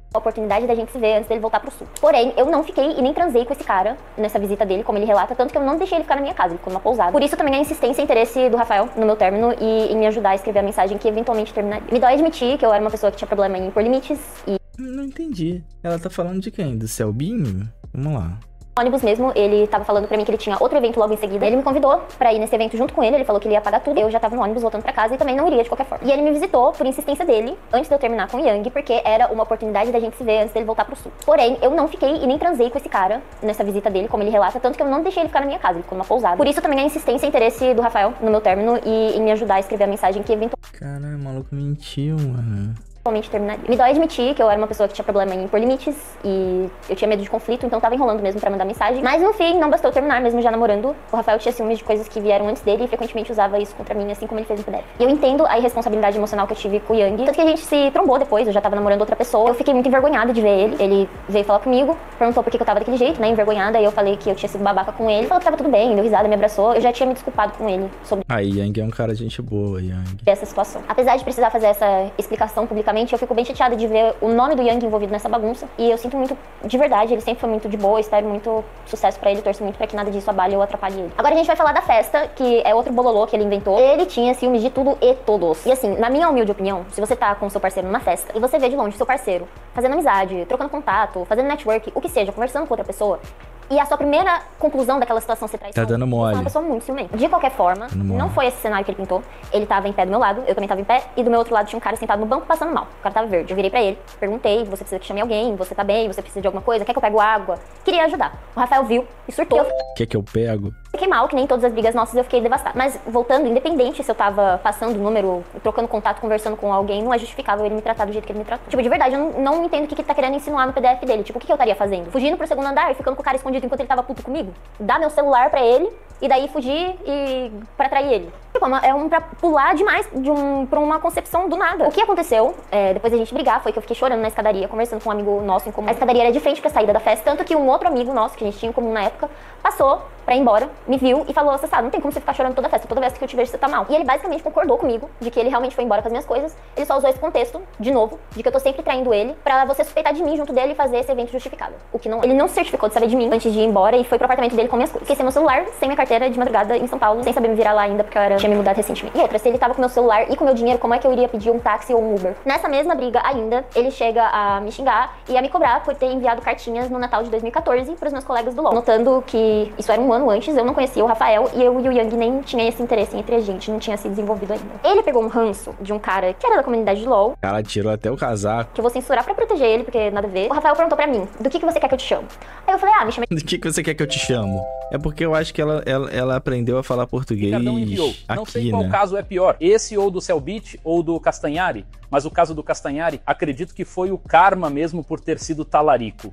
a oportunidade da gente se ver antes dele voltar pro sul. Porém, eu não fiquei e nem transei com esse cara nessa visita dele, como ele relata, tanto que eu não deixei ele ficar na minha casa, ele ficou numa pousada. Por isso também a insistência e interesse do Rafael no meu término e em me ajudar a escrever a mensagem que eventualmente terminaria. Me dói admitir que eu era uma pessoa que tinha problema em impor limites e... Não entendi. Ela tá falando de quem? Do Selbinho? Vamos lá. ônibus mesmo, ele tava falando pra mim que ele tinha outro evento logo em seguida. Ele me convidou pra ir nesse evento junto com ele, ele falou que ele ia pagar tudo. Eu já tava no ônibus voltando pra casa e também não iria de qualquer forma. E ele me visitou por insistência dele, antes de eu terminar com o Yang, porque era uma oportunidade da gente se ver antes dele voltar pro sul. Porém, eu não fiquei e nem transei com esse cara nessa visita dele, como ele relata, tanto que eu não deixei ele ficar na minha casa, ele ficou numa pousada. Por isso também a insistência e interesse do Rafael no meu término e em me ajudar a escrever a mensagem que eventualmente... Caralho, o maluco mentiu, mano. terminaria. Me dói admitir que eu era uma pessoa que tinha problema em impor limites e eu tinha medo de conflito, então tava enrolando mesmo pra mandar mensagem. Mas no fim, não bastou terminar, mesmo já namorando. O Rafael tinha ciúmes de coisas que vieram antes dele e frequentemente usava isso contra mim, assim como ele fez no P D F. E eu entendo a irresponsabilidade emocional que eu tive com o Yang, tanto que a gente se trombou depois, eu já tava namorando outra pessoa. Eu fiquei muito envergonhada de ver ele. Ele veio falar comigo, perguntou por que eu tava daquele jeito, né, envergonhada, e eu falei que eu tinha sido babaca com ele. Ele falou que tava tudo bem, deu risada, me abraçou. Eu já tinha me desculpado com ele sobre... Ah, Yang é um cara de gente boa, Yang. essa situação. Apesar de precisar fazer essa explicação publicamente, eu fico bem chateada de ver o nome do Yang envolvido nessa bagunça. E eu sinto muito, de verdade, ele sempre foi muito de boa, espero muito sucesso pra ele, torço muito pra que nada disso abale ou atrapalhe ele. Agora a gente vai falar da festa, que é outro bololô que ele inventou. Ele tinha ciúmes de tudo e todos. E assim, na minha humilde opinião, se você tá com o seu parceiro numa festa e você vê de longe o seu parceiro fazendo amizade, trocando contato, fazendo network, o que seja, conversando com outra pessoa, e a sua primeira conclusão daquela situação ser traição, tá dando mole. É uma pessoa muito ciumenta. De qualquer forma, não foi esse cenário que ele pintou. Ele tava em pé do meu lado, eu também tava em pé, e do meu outro lado tinha um cara sentado no banco passando mal. O cara tava verde. Eu virei pra ele, perguntei, você precisa que chame alguém? Você tá bem? Você precisa de alguma coisa? Quer que eu pego água? Queria ajudar. O Rafael viu e surtou. Quer que eu pego? Fiquei mal, que nem todas as brigas nossas eu fiquei devastada. Mas voltando, independente se eu tava passando o número, trocando contato, conversando com alguém, não é justificável ele me tratar do jeito que ele me tratou. Tipo, de verdade, eu não, não entendo o que, que ele tá querendo insinuar no P D F dele. Tipo, o que, que eu estaria fazendo? Fugindo pro segundo andar e ficando com o cara escondido enquanto ele tava puto comigo? Dar meu celular pra ele e daí fugir e pra trair ele. Tipo, é um pra pular demais de um, pra uma concepção do nada. O que aconteceu, é, depois da gente brigar, foi que eu fiquei chorando na escadaria, conversando com um amigo nosso em comum. A escadaria era de frente pra saída da festa, tanto que um outro amigo nosso, que a gente tinha em comum na época, passou pra ir embora, me viu e falou, Sassá, não tem como você ficar chorando toda a festa, toda vez que eu te vejo você tá mal. E ele basicamente concordou comigo de que ele realmente foi embora com as minhas coisas. Ele só usou esse contexto, de novo, de que eu tô sempre traindo ele, pra você suspeitar de mim junto dele e fazer esse evento justificável. O que não é. Ele não se certificou de saber de mim antes de ir embora e foi pro apartamento dele com minhas coisas. Esqueci meu celular, sem minha carteira, de madrugada em São Paulo, sem saber me virar lá ainda, porque eu era, tinha me mudado recentemente. E outra, se ele tava com meu celular e com meu dinheiro, como é que eu iria pedir um táxi ou um Uber? Nessa mesma briga ainda, ele chega a me xingar e a me cobrar por ter enviado cartinhas no Natal de dois mil e quatorze pros meus colegas do LoL. Notando que isso era um ano antes, eu não conhecia o Rafael e eu e o Yang nem tinha esse interesse entre a gente, não tinha se desenvolvido ainda. Ele pegou um ranço de um cara que era da comunidade de LoL. O cara tirou até o casaco. Que eu vou censurar pra proteger ele, porque nada a ver. O Rafael perguntou pra mim, do que, que você quer que eu te chamo? Aí eu falei, ah, me chama... Do que, que você quer que eu te chamo? É porque eu acho que ela, ela, ela aprendeu a falar português aqui, Não sei qual né? caso é pior, esse ou do Selbit ou do Castanhari, mas o caso do Castanhari, acredito que foi o karma mesmo por ter sido talarico.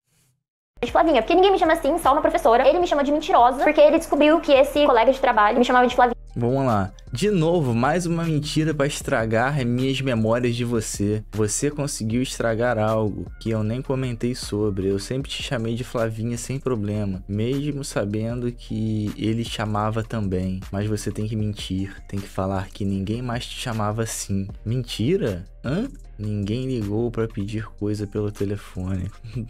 De Flavinha, porque ninguém me chama assim, só uma professora. Ele me chama de mentirosa, porque ele descobriu que esse colega de trabalho me chamava de Flavinha. Vamos lá. De novo, mais uma mentira pra estragar minhas memórias de você. Você conseguiu estragar algo que eu nem comentei sobre. Eu sempre te chamei de Flavinha sem problema, mesmo sabendo que ele chamava também. Mas você tem que mentir, tem que falar que ninguém mais te chamava assim. Mentira? Hã? Ninguém ligou pra pedir coisa pelo telefone.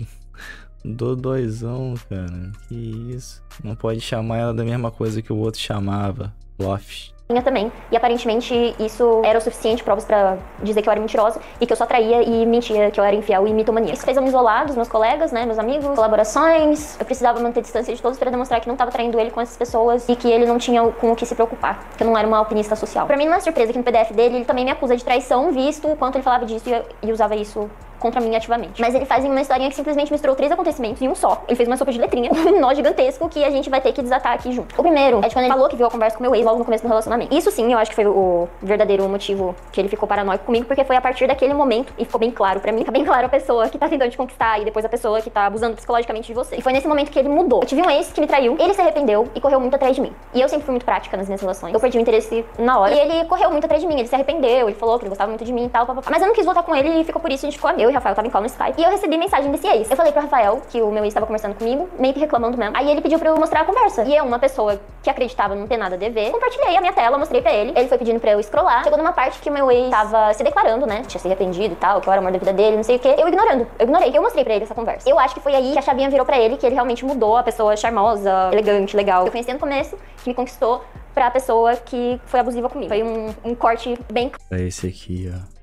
Dodóizão, cara. Que isso? Não pode chamar ela da mesma coisa que o outro chamava. Loft. Também. E aparentemente isso era o suficiente provas pra dizer que eu era mentirosa e que eu só traía e mentia, que eu era infiel e mitomaníaca. Isso fez eu me isolar dos meus colegas, né, meus amigos, colaborações. Eu precisava manter distância de todos pra demonstrar que não tava traindo ele com essas pessoas e que ele não tinha com o que se preocupar, que eu não era uma alpinista social. Pra mim não é surpresa que no P D F dele ele também me acusa de traição, visto o quanto ele falava disso e, e usava isso contra mim ativamente. Mas ele faz em uma historinha que simplesmente misturou três acontecimentos em um só. Ele fez uma sopa de letrinha, um nó gigantesco que a gente vai ter que desatar aqui junto. O primeiro é de quando ele falou que viu a conversa com meu ex logo no começo do relacionamento. Isso sim, eu acho que foi o verdadeiro motivo que ele ficou paranoico comigo, porque foi a partir daquele momento, e ficou bem claro pra mim, fica bem claro a pessoa que tá tentando te conquistar e depois a pessoa que tá abusando psicologicamente de você. E foi nesse momento que ele mudou. Eu tive um ex que me traiu, ele se arrependeu e correu muito atrás de mim. E eu sempre fui muito prática nas minhas relações. Eu perdi o interesse na hora. E ele correu muito atrás de mim, ele se arrependeu, ele falou que ele gostava muito de mim e tal, papapá. Mas eu não quis voltar com ele e ficou por isso, a gente ficou amigo. Eu e o Rafael tava em call no Skype, e eu recebi mensagem desse ex. Eu falei pro Rafael que o meu ex tava conversando comigo, meio que reclamando mesmo. Aí ele pediu pra eu mostrar a conversa. E eu, uma pessoa que acreditava não ter nada a dever, compartilhei a minha tela, mostrei pra ele. Ele foi pedindo pra eu scrollar. Chegou numa parte que o meu ex tava se declarando, né? Tinha se arrependido e tal, que eu era o amor da vida dele, não sei o quê. Eu ignorando. Eu ignorei. Eu mostrei pra ele essa conversa. Eu acho que foi aí que a chavinha virou pra ele, que ele realmente mudou, a pessoa charmosa, elegante, legal. Eu conheci no começo, que me conquistou, pra pessoa que foi abusiva comigo. Foi um, um corte bem... Pra esse aqui, ó.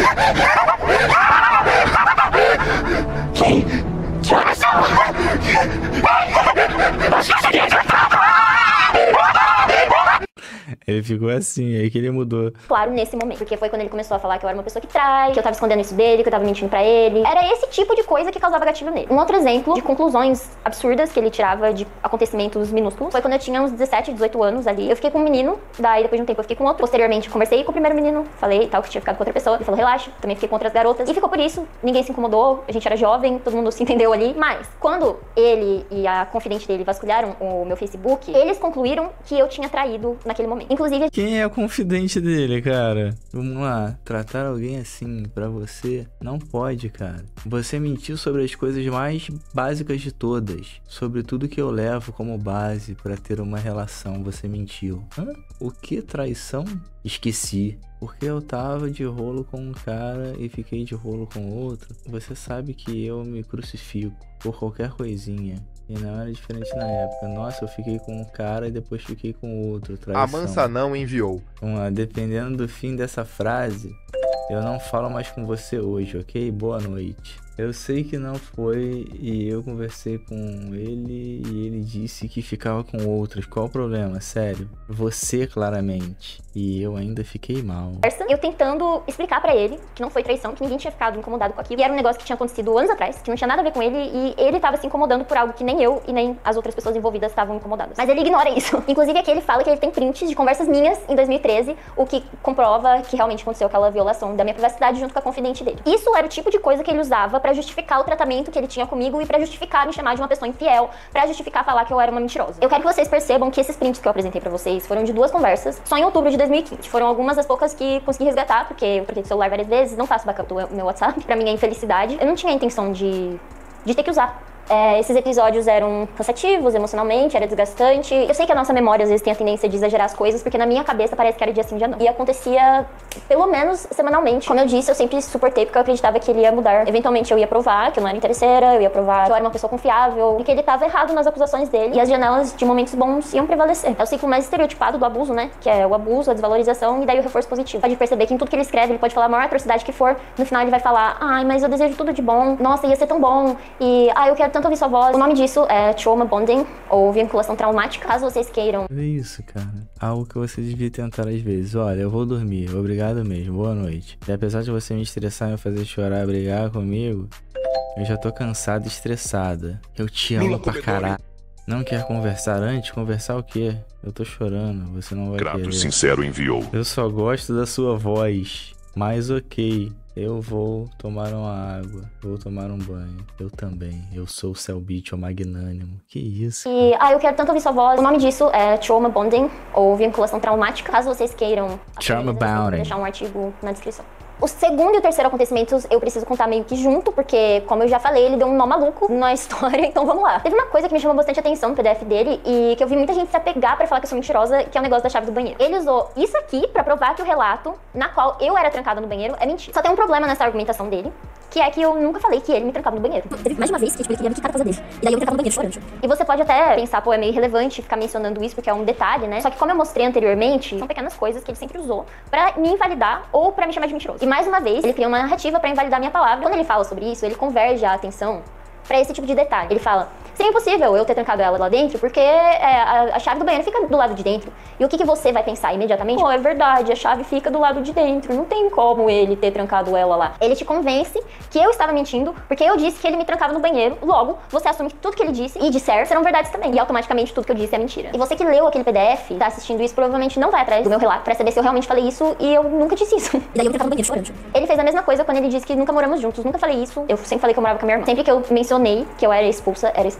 Ele ficou assim, aí que ele mudou. Claro, nesse momento, porque foi quando ele começou a falar que eu era uma pessoa que trai, que eu tava escondendo isso dele, que eu tava mentindo pra ele. Era esse tipo de coisa que causava gatilho nele. Um outro exemplo de conclusões absurdas que ele tirava de acontecimentos minúsculos foi quando eu tinha uns dezessete, dezoito anos ali. Eu fiquei com um menino, daí depois de um tempo eu fiquei com outro. Posteriormente, conversei com o primeiro menino, falei e tal, que tinha ficado com outra pessoa. Ele falou, relaxa, também fiquei com outras garotas. E ficou por isso, ninguém se incomodou, a gente era jovem, todo mundo se entendeu ali. Mas, quando ele e a confidente dele vasculharam o meu Facebook, eles concluíram que eu tinha traído naquele momento. Inclusive... Quem é o confidente dele, cara? Vamos lá, tratar alguém assim pra você não pode, cara. Você mentiu sobre as coisas mais básicas de todas, sobre tudo que eu levo como base pra ter uma relação. Você mentiu. Hã? O que traição? Esqueci. Porque eu tava de rolo com um cara e fiquei de rolo com outro. Você sabe que eu me crucifico por qualquer coisinha. E não era diferente na época. Nossa, eu fiquei com um cara e depois fiquei com outro. Traição. A Mansa não enviou. Vamos lá, dependendo do fim dessa frase, eu não falo mais com você hoje, ok? Boa noite. Eu sei que não foi e eu conversei com ele e ele disse que ficava com outras. Qual o problema? Sério. Você, claramente. E eu ainda fiquei mal. Eu tentando explicar pra ele que não foi traição, que ninguém tinha ficado incomodado com aquilo. E era um negócio que tinha acontecido anos atrás, que não tinha nada a ver com ele. E ele tava se incomodando por algo que nem eu e nem as outras pessoas envolvidas estavam incomodadas. Mas ele ignora isso. Inclusive aqui ele fala que ele tem prints de conversas minhas em dois mil e treze, o que comprova que realmente aconteceu aquela violação da minha privacidade junto com a confidente dele. Isso era o tipo de coisa que ele usava pra justificar o tratamento que ele tinha comigo e pra justificar me chamar de uma pessoa infiel, pra justificar falar que eu era uma mentirosa. Eu quero que vocês percebam que esses prints que eu apresentei pra vocês foram de duas conversas, só em outubro de dois mil e quinze. Foram algumas das poucas que consegui resgatar, porque eu troquei o celular várias vezes, não faço backup do meu WhatsApp, pra minha infelicidade. Eu não tinha a intenção de, de ter que usar. É, esses episódios eram cansativos emocionalmente, era desgastante. Eu sei que a nossa memória às vezes tem a tendência de exagerar as coisas, porque na minha cabeça parece que era dia sim, dia não. E acontecia pelo menos semanalmente. Como eu disse, eu sempre suportei porque eu acreditava que ele ia mudar. Eventualmente eu ia provar que eu não era interesseira, eu ia provar que eu era uma pessoa confiável e que ele estava errado nas acusações dele. E as janelas de momentos bons iam prevalecer. É o ciclo mais estereotipado do abuso, né? Que é o abuso, a desvalorização e daí o reforço positivo. Pode perceber que em tudo que ele escreve, ele pode falar a maior atrocidade que for. No final ele vai falar, ai, mas eu desejo tudo de bom. Nossa, ia ser tão bom. E, ai, eu quero tanto ouvir sua voz. O nome disso é trauma bonding, ou vinculação traumática. Caso vocês queiram. É isso, cara. Algo que você devia tentar às vezes. Olha, eu vou dormir. Obrigado mesmo. Boa noite. E apesar de você me estressar e me fazer chorar, brigar comigo, eu já tô cansada e estressada. Eu te amo pra caralho. Não quer conversar antes? Conversar o quê? Eu tô chorando. Você não vai Grato querer. Sincero enviou. Eu só gosto da sua voz. Mas ok. Eu vou tomar uma água, vou tomar um banho. Eu também. Eu sou o Cellbit, o magnânimo. Que isso? E, ah, eu quero tanto ouvir sua voz. O nome disso é trauma bonding, ou vinculação traumática. Caso vocês queiram, trauma bonding. Vou deixar um artigo na descrição. O segundo e o terceiro acontecimentos eu preciso contar meio que junto, porque, como eu já falei, ele deu um nó maluco na história, então vamos lá. Teve uma coisa que me chamou bastante atenção no P D F dele e que eu vi muita gente se apegar pra falar que eu sou mentirosa, que é o negócio da chave do banheiro. Ele usou isso aqui pra provar que o relato na qual eu era trancada no banheiro é mentira. Só tem um problema nessa argumentação dele, que é que eu nunca falei que ele me trancava no banheiro. Teve mais uma vez que tipo, ele queria me quitar da casa dele. E daí eu me trancava no banheiro chorando. E você pode até pensar, pô, é meio irrelevante ficar mencionando isso porque é um detalhe, né? Só que como eu mostrei anteriormente, são pequenas coisas que ele sempre usou pra me invalidar ou pra me chamar de mentiroso. E mais uma vez, ele criou uma narrativa pra invalidar minha palavra. Quando ele fala sobre isso, ele converge a atenção pra esse tipo de detalhe. Ele fala, seria impossível eu ter trancado ela lá dentro porque é, a, a chave do banheiro fica do lado de dentro. E o que, que você vai pensar imediatamente? Pô, é verdade, a chave fica do lado de dentro. Não tem como ele ter trancado ela lá. Ele te convence que eu estava mentindo porque eu disse que ele me trancava no banheiro. Logo, você assume que tudo que ele disse e disser serão verdades também. E automaticamente tudo que eu disse é mentira. E você que leu aquele P D F, tá assistindo isso, provavelmente não vai atrás do meu relato pra saber se eu realmente falei isso e eu nunca disse isso. E daí eu me trancava no banheiro chorando. Ele fez a mesma coisa quando ele disse que nunca moramos juntos. Nunca falei isso. Eu sempre falei que eu morava com a minha irmã. Sempre que eu mencionei que eu era expulsa, era expulsa.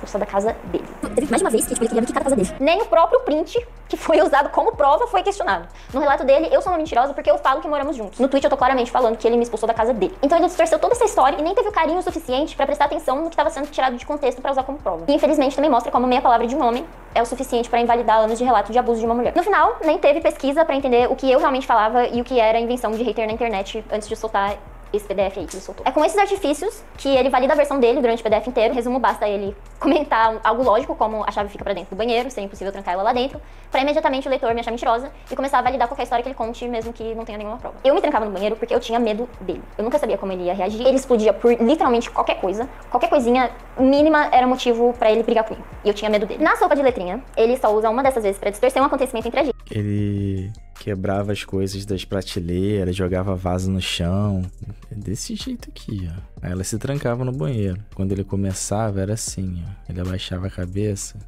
expulsou da casa dele. Teve mais de uma vez que tipo, ele queria me quitar da casa dele. Nem o próprio print que foi usado como prova foi questionado. No relato dele, eu sou uma mentirosa porque eu falo que moramos juntos. No tweet eu tô claramente falando que ele me expulsou da casa dele. Então ele distorceu toda essa história e nem teve o carinho suficiente pra prestar atenção no que estava sendo tirado de contexto pra usar como prova. E infelizmente também mostra como meia palavra de um homem é o suficiente pra invalidar anos de relato de abuso de uma mulher. No final, nem teve pesquisa pra entender o que eu realmente falava e o que era invenção de hater na internet antes de soltar esse P D F aí que ele soltou. É com esses artifícios que ele valida a versão dele durante o P D F inteiro. Resumo, basta ele comentar algo lógico, como a chave fica pra dentro do banheiro, seria impossível trancar ela lá dentro, pra imediatamente o leitor me achar mentirosa e começar a validar qualquer história que ele conte, mesmo que não tenha nenhuma prova. Eu me trancava no banheiro porque eu tinha medo dele. Eu nunca sabia como ele ia reagir. Ele explodia por literalmente qualquer coisa. Qualquer coisinha mínima era motivo pra ele brigar comigo. E eu tinha medo dele. Na sopa de letrinha, ele só usa uma dessas vezes pra distorcer um acontecimento entre a gente. Ele quebrava as coisas das prateleiras, jogava vaso no chão. É desse jeito aqui, ó. Aí ela se trancava no banheiro. Quando ele começava, era assim, ó. Ele abaixava a cabeça.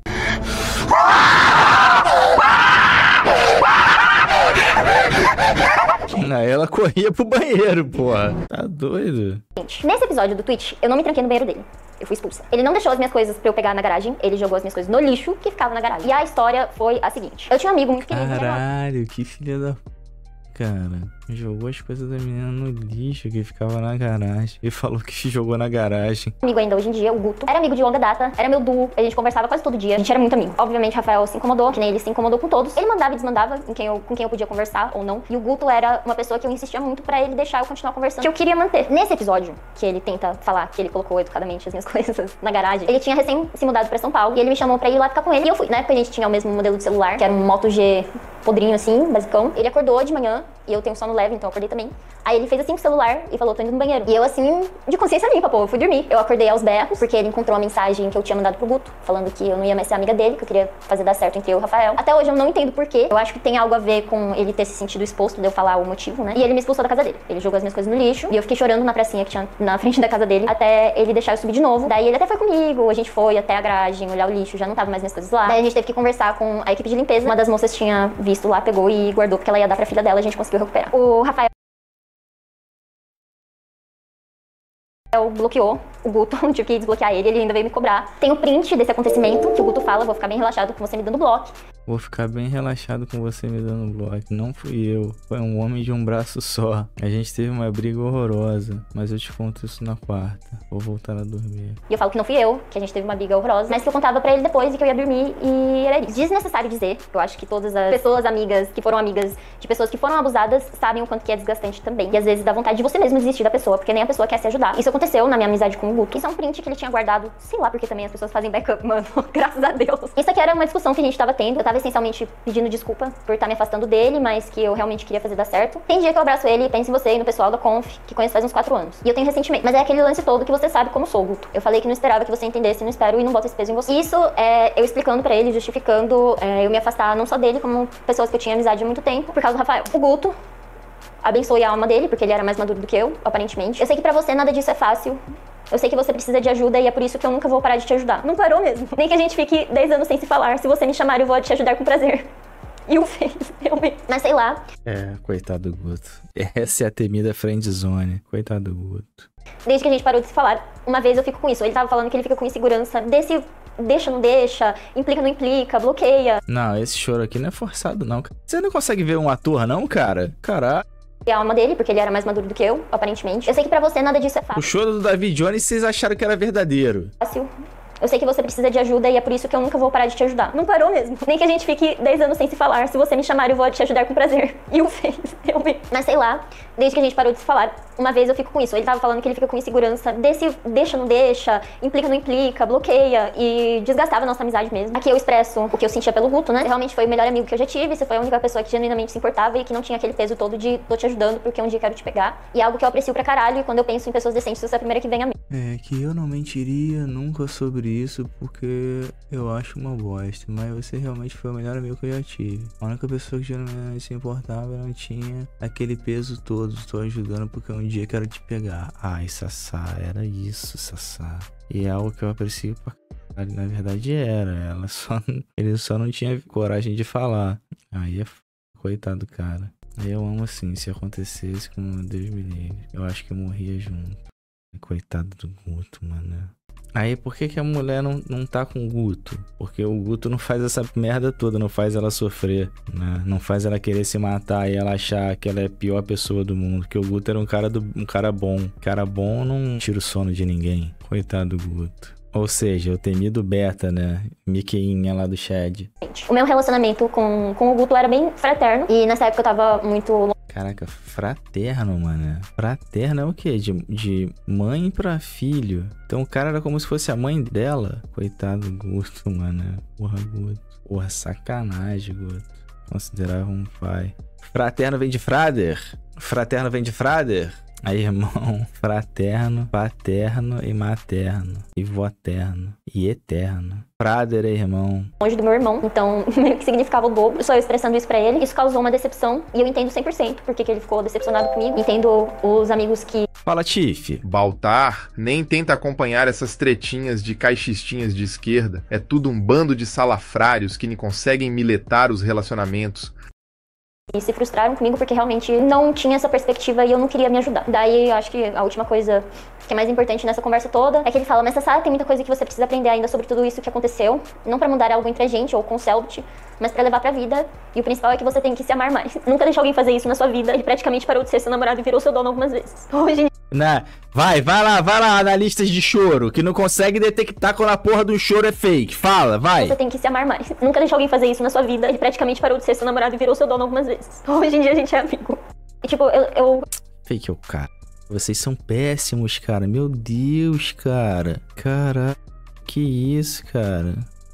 Aí ela corria pro banheiro, porra. Tá doido? Gente, nesse episódio do Twitch, eu não me tranquei no banheiro dele. Eu fui expulsa. Ele não deixou as minhas coisas pra eu pegar na garagem. Ele jogou as minhas coisas no lixo que ficava na garagem. E a história foi a seguinte. Eu tinha um amigo muito querido. Caralho, que filha da... Cara, jogou as coisas da menina no lixo que ficava na garagem. E falou que jogou na garagem. Amigo ainda hoje em dia, o Guto. Era amigo de longa data, era meu duo. A gente conversava quase todo dia. A gente era muito amigo. Obviamente, Rafael se incomodou, que nem ele se incomodou com todos. Ele mandava e desmandava em quem eu, com quem eu podia conversar ou não. E o Guto era uma pessoa que eu insistia muito pra ele deixar eu continuar conversando, que eu queria manter. Nesse episódio, que ele tenta falar que ele colocou educadamente as minhas coisas na garagem, ele tinha recém se mudado pra São Paulo. E ele me chamou pra ir lá ficar com ele. E eu fui. Na época a gente tinha o mesmo modelo de celular, que era um Moto G podrinho assim, basicão. Ele acordou de manhã, e eu tenho sono leve, então eu acordei também. Aí ele fez assim com o celular e falou, tô indo no banheiro. E eu assim, de consciência limpa, pô, eu fui dormir. Eu acordei aos berros, porque ele encontrou uma mensagem que eu tinha mandado pro Guto, falando que eu não ia mais ser amiga dele, que eu queria fazer dar certo entre eu e o Rafael. Até hoje eu não entendo porquê. Eu acho que tem algo a ver com ele ter se sentido exposto, de eu falar o motivo, né? E ele me expulsou da casa dele. Ele jogou as minhas coisas no lixo, e eu fiquei chorando na pracinha que tinha na frente da casa dele, até ele deixar eu subir de novo. Daí ele até foi comigo, a gente foi até a garagem, olhar o lixo, já não tava mais minhas coisas lá. Daí a gente teve que conversar com a equipe de limpeza. Uma das moças tinha visto lá, pegou e guardou, porque ela ia dar pra filha dela, a gente conseguiu recuperar. O Rafael bloqueou o Guto, tive que desbloquear ele, ele ainda veio me cobrar. Tem o print desse acontecimento, que o Guto fala, vou ficar bem relaxado com você me dando bloco. Vou ficar bem relaxado com você me dando bloco. Não fui eu, foi um homem de um braço só. A gente teve uma briga horrorosa, mas eu te conto isso na quarta. Vou voltar a dormir. E eu falo que não fui eu, que a gente teve uma briga horrorosa, mas que eu contava pra ele depois e que eu ia dormir e era isso. Desnecessário dizer, eu acho que todas as pessoas amigas, que foram amigas de pessoas que foram abusadas, sabem o quanto que é desgastante também. E às vezes dá vontade de você mesmo desistir da pessoa, porque nem a pessoa quer se ajudar. Isso aconteceu na minha amizade com o Guto. Isso é um print que ele tinha guardado, sei lá porque também as pessoas fazem backup, mano, graças a Deus. Isso aqui era uma discussão que a gente tava tendo, eu tava essencialmente pedindo desculpa por estar me afastando dele, mas que eu realmente queria fazer dar certo. Tem dia que eu abraço ele e penso em você e no pessoal da Conf, que conheço faz uns quatro anos. E eu tenho ressentimento, mas é aquele lance todo que você sabe como sou, Guto. Eu falei que não esperava que você entendesse, não espero e não boto esse peso em você. Isso é eu explicando pra ele, justificando é, eu me afastar não só dele, como pessoas que eu tinha amizade há muito tempo, por causa do Rafael. O Guto abençoe a alma dele, porque ele era mais maduro do que eu, aparentemente. Eu sei que pra você nada disso é fácil. Eu sei que você precisa de ajuda e é por isso que eu nunca vou parar de te ajudar. Não parou mesmo. Nem que a gente fique dez anos sem se falar. Se você me chamar, eu vou te ajudar com prazer. E o fez, realmente. Mas sei lá. É, coitado do Guto. Essa é a temida friendzone. Coitado do Guto. Desde que a gente parou de se falar, uma vez eu fico com isso. Ele tava falando que ele fica com insegurança desse deixa, não deixa, implica, não implica, bloqueia. Não, esse choro aqui não é forçado, não. Você não consegue ver um ator, não, cara? Caralho. A alma dele, porque ele era mais maduro do que eu, aparentemente. Eu sei que pra você nada disso é fácil. O choro do David Jones, vocês acharam que era verdadeiro. Fácil. Eu sei que você precisa de ajuda e é por isso que eu nunca vou parar de te ajudar. Não parou mesmo. Nem que a gente fique dez anos sem se falar. Se você me chamar, eu vou te ajudar com prazer. E o fez, realmente. Mas sei lá, desde que a gente parou de se falar, uma vez eu fico com isso. Ele tava falando que ele fica com insegurança desse deixa, não deixa, implica, não implica, bloqueia e desgastava a nossa amizade mesmo. Aqui eu expresso o que eu sentia pelo Guto, né? Você realmente foi o melhor amigo que eu já tive. Você foi a única pessoa que genuinamente se importava e que não tinha aquele peso todo de tô te ajudando porque um dia quero te pegar. E é algo que eu aprecio pra caralho. E quando eu penso em pessoas decentes, você é a primeira que vem a mim. É que eu não mentiria nunca sobre isso porque eu acho uma bosta, mas você realmente foi o melhor amigo que eu já tive. A única pessoa que geralmente se importava não tinha aquele peso todo, estou ajudando porque um dia quero te pegar. Ai, Sassá, era isso, Sassá. E é algo que eu aprecio pra caralho, na verdade era, ela só, ele só não tinha coragem de falar. Aí é f... coitado, cara. Eu amo assim, se acontecesse, como Deus me livre, eu acho que eu morria junto. Coitado do Guto, mano. Aí por que que a mulher não, não tá com o Guto? Porque o Guto não faz essa merda toda, não faz ela sofrer, né? Não faz ela querer se matar e ela achar que ela é a pior pessoa do mundo. Porque o Guto era um cara, do, um cara bom. Cara bom não tira o sono de ninguém. Coitado do Guto. Ou seja, o temido beta, né? Miqueinha lá do Chad. O meu relacionamento com, com o Guto era bem fraterno. E nessa época eu tava muito... Caraca, fraterno, mano. Fraterno é o quê? De, de mãe pra filho. Então o cara era como se fosse a mãe dela. Coitado do Guto, mano. Porra, Guto. Porra, sacanagem, Guto. Considerava um pai. Fraterno vem de frader? Fraterno vem de frader? Aí, irmão, fraterno, paterno e materno, e voterno, e eterno. Frader é irmão. Longe do meu irmão, então meio que significava o dobro. Só eu expressando isso pra ele, isso causou uma decepção. E eu entendo cem por cento porque que ele ficou decepcionado comigo. Entendo os amigos que... Fala, Tiff. Baltar nem tenta acompanhar essas tretinhas de caixistinhas de esquerda. É tudo um bando de salafrários que nem conseguem miletar os relacionamentos. E se frustraram comigo porque realmente não tinha essa perspectiva e eu não queria me ajudar. Daí, eu acho que a última coisa que é mais importante nessa conversa toda é que ele fala, mas você sabe, tem muita coisa que você precisa aprender ainda sobre tudo isso que aconteceu. Não pra mudar algo entre a gente ou com o Selbit, mas pra levar pra vida. E o principal é que você tem que se amar mais. Nunca deixe alguém fazer isso na sua vida. Ele praticamente parou de ser seu namorado e virou seu dono algumas vezes. Hoje em Né? Vai, vai lá, vai lá, analistas de choro, que não consegue detectar quando a porra do choro é fake. Fala, vai. Você tem que se amar mais. Nunca deixe alguém fazer isso na sua vida. Ele praticamente parou de ser seu namorado e virou seu dono algumas vezes. Hoje em dia a gente é amigo. E tipo, eu... eu... Fake é o cara. Vocês são péssimos, cara. Meu Deus, cara. Cara, que isso, cara.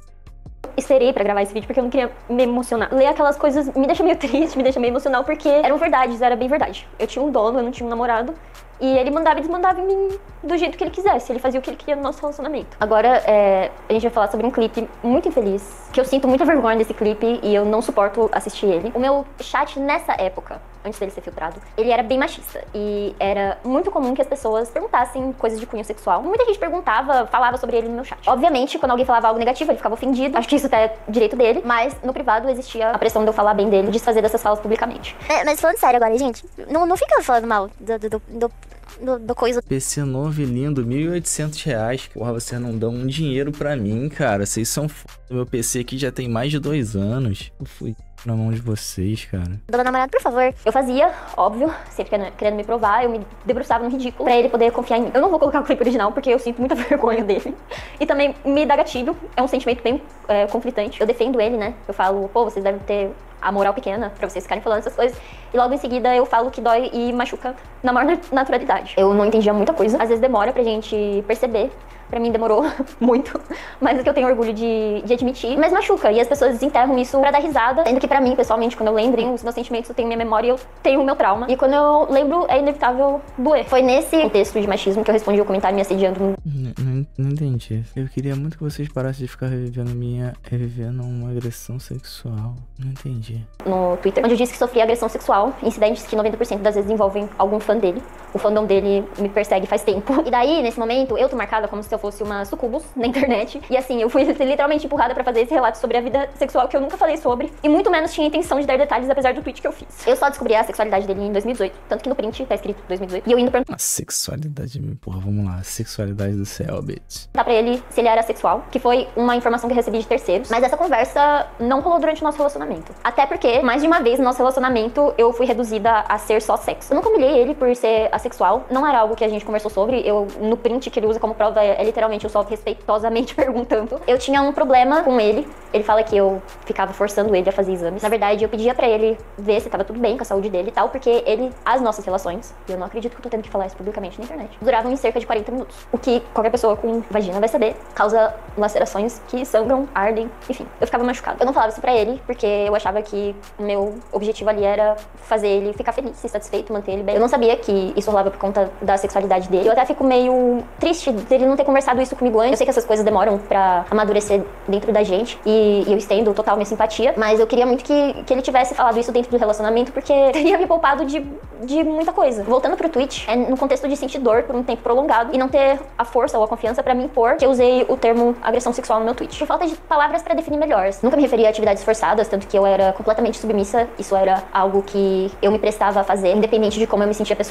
Esperei pra gravar esse vídeo porque eu não queria me emocionar. Ler aquelas coisas me deixa meio triste, me deixa meio emocional, porque eram verdades, era bem verdade. Eu tinha um dono, eu não tinha um namorado. E ele mandava e desmandava em mim do jeito que ele quisesse. Ele fazia o que ele queria no nosso relacionamento. Agora, é, a gente vai falar sobre um clipe muito infeliz, que eu sinto muita vergonha desse clipe e eu não suporto assistir ele. O meu chat nessa época, antes dele ser filtrado, ele era bem machista. E era muito comum que as pessoas perguntassem coisas de cunho sexual. Muita gente perguntava, falava sobre ele no meu chat. Obviamente, quando alguém falava algo negativo, ele ficava ofendido. Acho que isso até é direito dele. Mas no privado existia a pressão de eu falar bem dele, de desfazer dessas falas publicamente. É, mas falando sério agora, gente, não, não fica falando mal do, do, do, do, do coisa. P C novo e lindo, mil e oitocentos reais. Porra, vocês não dão um dinheiro pra mim, cara. Vocês são f... Meu P C aqui já tem mais de dois anos. Eu fui na mão de vocês, cara. Dona namorada, por favor. Eu fazia, óbvio, sempre querendo me provar, eu me debruçava no ridículo pra ele poder confiar em mim. Eu não vou colocar o clipe original porque eu sinto muita vergonha dele. E também me dá gatilho, é um sentimento bem é, conflitante. Eu defendo ele, né? Eu falo, pô, vocês devem ter a moral pequena pra vocês ficarem falando essas coisas. E logo em seguida eu falo que dói e machuca na maior naturalidade. Eu não entendia muita coisa. Às vezes demora pra gente perceber. Pra mim demorou muito, mas é que eu tenho orgulho de, de admitir. Mas machuca, e as pessoas desenterram isso pra dar risada. Sendo que pra mim, pessoalmente, quando eu lembro os meus sentimentos, eu tenho minha memória e eu tenho o meu trauma. E quando eu lembro, é inevitável doer. Foi nesse contexto de machismo que eu respondi o comentário me assediando. Não, não, não entendi. Eu queria muito que vocês parassem de ficar revivendo minha... revivendo uma agressão sexual. Não entendi. No Twitter, onde eu disse que sofri agressão sexual, incidentes que noventa por cento das vezes envolvem algum fã dele. O fandom dele me persegue faz tempo. E daí, nesse momento, eu tô marcada como se eu fosse uma sucubus na internet. E assim, eu fui literalmente empurrada pra fazer esse relato sobre a vida sexual que eu nunca falei sobre. E muito menos tinha intenção de dar detalhes, apesar do tweet que eu fiz. Eu só descobri a sexualidade dele em dois mil e dezoito. Tanto que no print tá escrito dois mil e dezoito. E eu indo perguntar a sexualidade, porra, vamos lá. A sexualidade do Selbit. pra ele se ele era sexual, que foi uma informação que eu recebi de terceiros. Mas essa conversa não rolou durante o nosso relacionamento. Até porque, mais de uma vez no nosso relacionamento, eu fui reduzida a ser só sexo. Eu nunca humilhei ele por ser assexual. Não era algo que a gente conversou sobre. Eu, no print que ele usa como prova, é, é literalmente eu só respeitosamente perguntando. Eu tinha um problema com ele. Ele fala que eu ficava forçando ele a fazer exames. Na verdade, eu pedia pra ele ver se tava tudo bem com a saúde dele e tal, porque ele, as nossas relações, e eu não acredito que eu tô tendo que falar isso publicamente na internet, duravam em cerca de quarenta minutos. O que qualquer pessoa com vagina vai saber, causa lacerações que sangram, ardem, enfim. Eu ficava machucada. Eu não falava isso pra ele, porque eu achava que o meu objetivo ali era fazer ele ficar feliz e satisfeito, manter ele bem. Eu não sabia que isso rolava por conta da sexualidade dele. Eu até fico meio triste dele não ter conversado isso comigo antes. Eu sei que essas coisas demoram pra amadurecer dentro da gente, e, e eu estendo total minha simpatia, mas eu queria muito que, que ele tivesse falado isso dentro do relacionamento, porque teria me poupado de, de muita coisa. Voltando pro tweet, é no contexto de sentir dor por um tempo prolongado e não ter a força ou a confiança pra me impor que eu usei o termo agressão sexual no meu tweet. Por falta de palavras pra definir melhor. Nunca me referia a atividades forçadas, tanto que eu era completamente submissa. Isso era algo que eu me prestava a fazer, independente de como eu me sentia pessoalmente com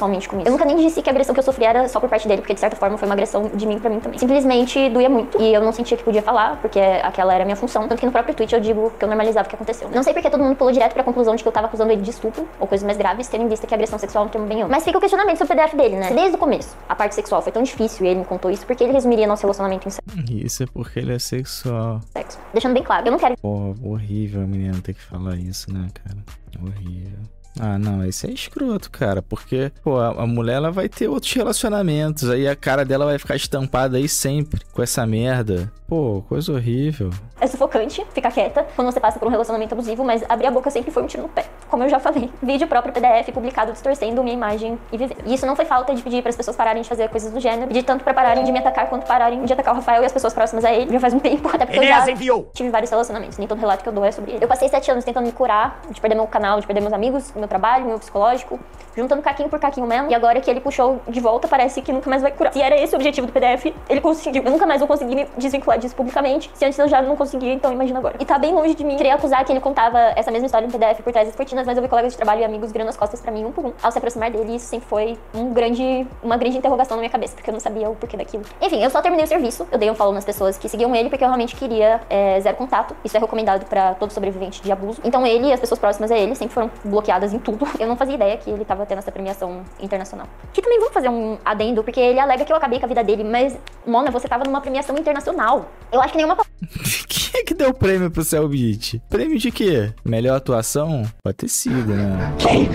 Eu nunca nem disse que a agressão que eu sofri era só por parte dele, porque de certa forma foi uma agressão de mim pra mim também. Simplesmente doía muito. E eu não sentia que podia falar, porque aquela era a minha função. Tanto que no próprio tweet eu digo que eu normalizava o que aconteceu. Não sei porque todo mundo pulou direto pra conclusão de que eu tava acusando ele de estupro ou coisas mais graves, tendo em vista que a agressão sexual é um termo bem amplo. Mas fica o questionamento sobre o P D F dele, né? Desde o começo, a parte sexual foi tão difícil e ele me contou isso, porque ele resumiria nosso relacionamento em sexo. Isso é porque ele é sexual. Sexo. Deixando bem claro, eu não quero... Porra, horrível a menina ter que falar isso, né, cara? Horrível. Ah, não, isso é escroto, cara, porque, pô, a, a mulher, ela vai ter outros relacionamentos, aí a cara dela vai ficar estampada aí sempre, com essa merda. Pô, coisa horrível. É sufocante ficar quieta quando você passa por um relacionamento abusivo, mas abrir a boca sempre foi um tiro no pé, como eu já falei. Vídeo próprio P D F publicado distorcendo minha imagem e viver. E isso não foi falta de pedir para as pessoas pararem de fazer coisas do gênero, pedir tanto pra pararem de me atacar quanto pararem de atacar o Rafael e as pessoas próximas a ele. Já faz um tempo, até porque Enéas eu já enviou. tive vários relacionamentos, nem todo relato que eu dou é sobre ele. Eu passei sete anos tentando me curar, de perder meu canal, de perder meus amigos, meu trabalho, meu psicológico, juntando caquinho por caquinho mesmo. E agora que ele puxou de volta, parece que nunca mais vai curar. Se era esse o objetivo do P D F, ele conseguiu. Eu nunca mais vou conseguir me desvincular disso publicamente. Se antes eu já não conseguia, então imagina agora. E tá bem longe de mim querer acusar que ele contava essa mesma história no P D F por trás das cortinas, mas eu vi colegas de trabalho e amigos virando as costas pra mim um por um ao se aproximar dele, e isso sempre foi um grande, uma grande interrogação na minha cabeça, porque eu não sabia o porquê daquilo. Enfim, eu só terminei o serviço, eu dei um follow nas pessoas que seguiam ele, porque eu realmente queria é, zero contato. Isso é recomendado pra todo sobrevivente de abuso. Então ele e as pessoas próximas a ele sempre foram bloqueadas em tudo. Eu não fazia ideia que ele tava tendo essa premiação internacional. Que também vamos fazer um adendo, porque ele alega que eu acabei com a vida dele, mas, Mona, você tava numa premiação internacional. Eu acho que nenhuma... Quem é que deu o prêmio pro Cellbit? Prêmio de quê? Melhor atuação? Pode ter sido, né? Quem?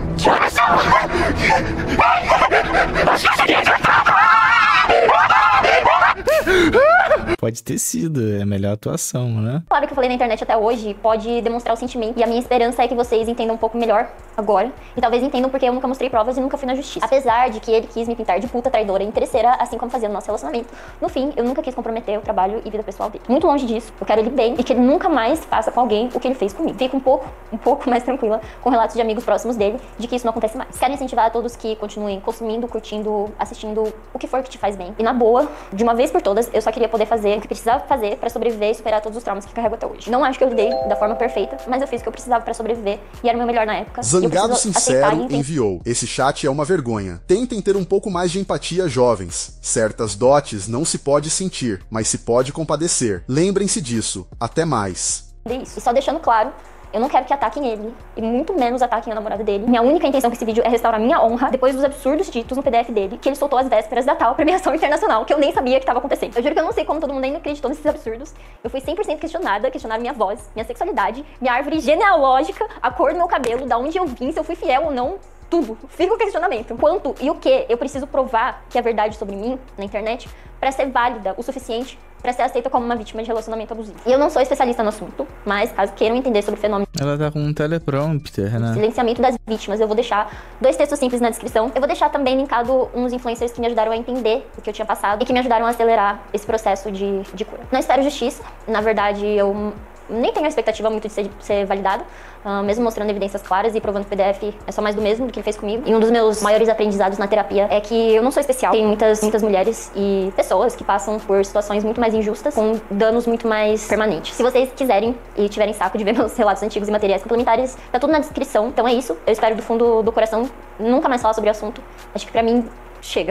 Pode ter sido, é a melhor atuação, né? A palavra que eu falei na internet até hoje pode demonstrar o sentimento, e a minha esperança é que vocês entendam um pouco melhor agora, e talvez entendam porque eu nunca mostrei provas e nunca fui na justiça. Apesar de que ele quis me pintar de puta, traidora e interesseira, assim como fazia no nosso relacionamento, no fim, eu nunca quis comprometer o trabalho e vida pessoal dele. Muito longe disso, eu quero ele bem e que ele nunca mais faça com alguém o que ele fez comigo. Fico um pouco, um pouco mais tranquila com relatos de amigos próximos dele, de que isso não acontece mais. Quero incentivar a todos que continuem consumindo, curtindo, assistindo o que for que te faz bem. E na boa, de uma vez por todas, eu só queria poder fazer o que precisava fazer pra sobreviver e superar todos os traumas que carrego até hoje. Não acho que eu lidei da forma perfeita, mas eu fiz o que eu precisava pra sobreviver e era o meu melhor na época. Zangado Sincero enviou: esse chat é uma vergonha. Tentem ter um pouco mais de empatia, jovens. Certas dotes não se pode sentir, mas se pode compadecer. Lembrem-se disso. Até mais. Isso. E só deixando claro, eu não quero que ataquem ele, e muito menos ataquem a namorada dele. Minha única intenção com esse vídeo é restaurar minha honra depois dos absurdos ditos no P D F dele, que ele soltou às vésperas da tal premiação internacional, que eu nem sabia que estava acontecendo. Eu juro que eu não sei como todo mundo ainda acreditou nesses absurdos. Eu fui cem por cento questionada, questionaram minha voz, minha sexualidade, minha árvore genealógica, a cor do meu cabelo, da onde eu vim, se eu fui fiel ou não. Tudo. Fica o questionamento. Quanto e o que eu preciso provar que é verdade sobre mim na internet pra ser válida o suficiente pra ser aceita como uma vítima de relacionamento abusivo. E eu não sou especialista no assunto, mas caso queiram entender sobre o fenômeno... Ela tá com um teleprompter, né? Silenciamento das vítimas. Eu vou deixar dois textos simples na descrição. Eu vou deixar também linkado uns influencers que me ajudaram a entender o que eu tinha passado e que me ajudaram a acelerar esse processo de, de cura. Não espero justiça. Na verdade, eu... nem tenho a expectativa muito de ser, de ser validada, uh, mesmo mostrando evidências claras e provando que o P D F é só mais do mesmo do que ele fez comigo. E um dos meus maiores aprendizados na terapia é que eu não sou especial. Tem muitas, muitas mulheres e pessoas que passam por situações muito mais injustas, com danos muito mais permanentes. Se vocês quiserem e tiverem saco de ver meus relatos antigos e materiais complementares, tá tudo na descrição. Então é isso. Eu espero do fundo do coração nunca mais falar sobre o assunto. Acho que pra mim, chega.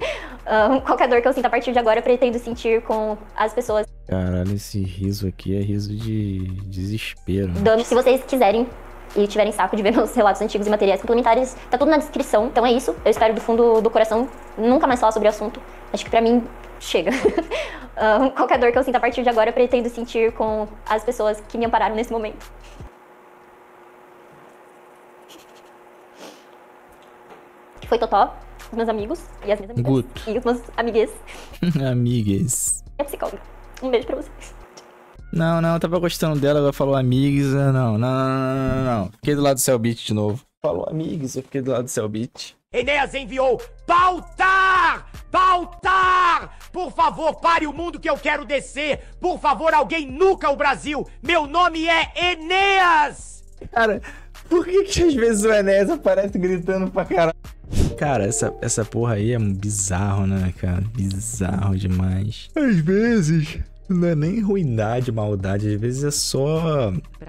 um, qualquer dor que eu sinta a partir de agora, eu pretendo sentir com as pessoas. Caralho, esse riso aqui é riso de desespero. Dando, se vocês quiserem e tiverem saco de ver meus relatos antigos e materiais complementares, tá tudo na descrição. Então é isso. Eu espero do fundo do coração nunca mais falar sobre o assunto. Acho que pra mim, chega. um, qualquer dor que eu sinta a partir de agora, eu pretendo sentir com as pessoas que me ampararam nesse momento. Que foi Totó, os meus amigos e as minhas amigas. Good. E os meus amigues. Amigues. É psicóloga. Um beijo pra vocês. Não, não, eu tava gostando dela, agora falou amigues. Não, não, não, não, não, não. Fiquei do lado do Cellbit de novo. Falou amigues, eu fiquei do lado do Cellbit. Enéas enviou pautar! Pautar! Por favor, pare o mundo que eu quero descer! Por favor, alguém nuca o Brasil! Meu nome é Enéas! Cara, por que que às vezes o Enéas aparece gritando pra caralho? Cara, essa, essa porra aí é bizarro, né, cara? Bizarro demais. Às vezes Não é nem ruindade, maldade, às vezes é só...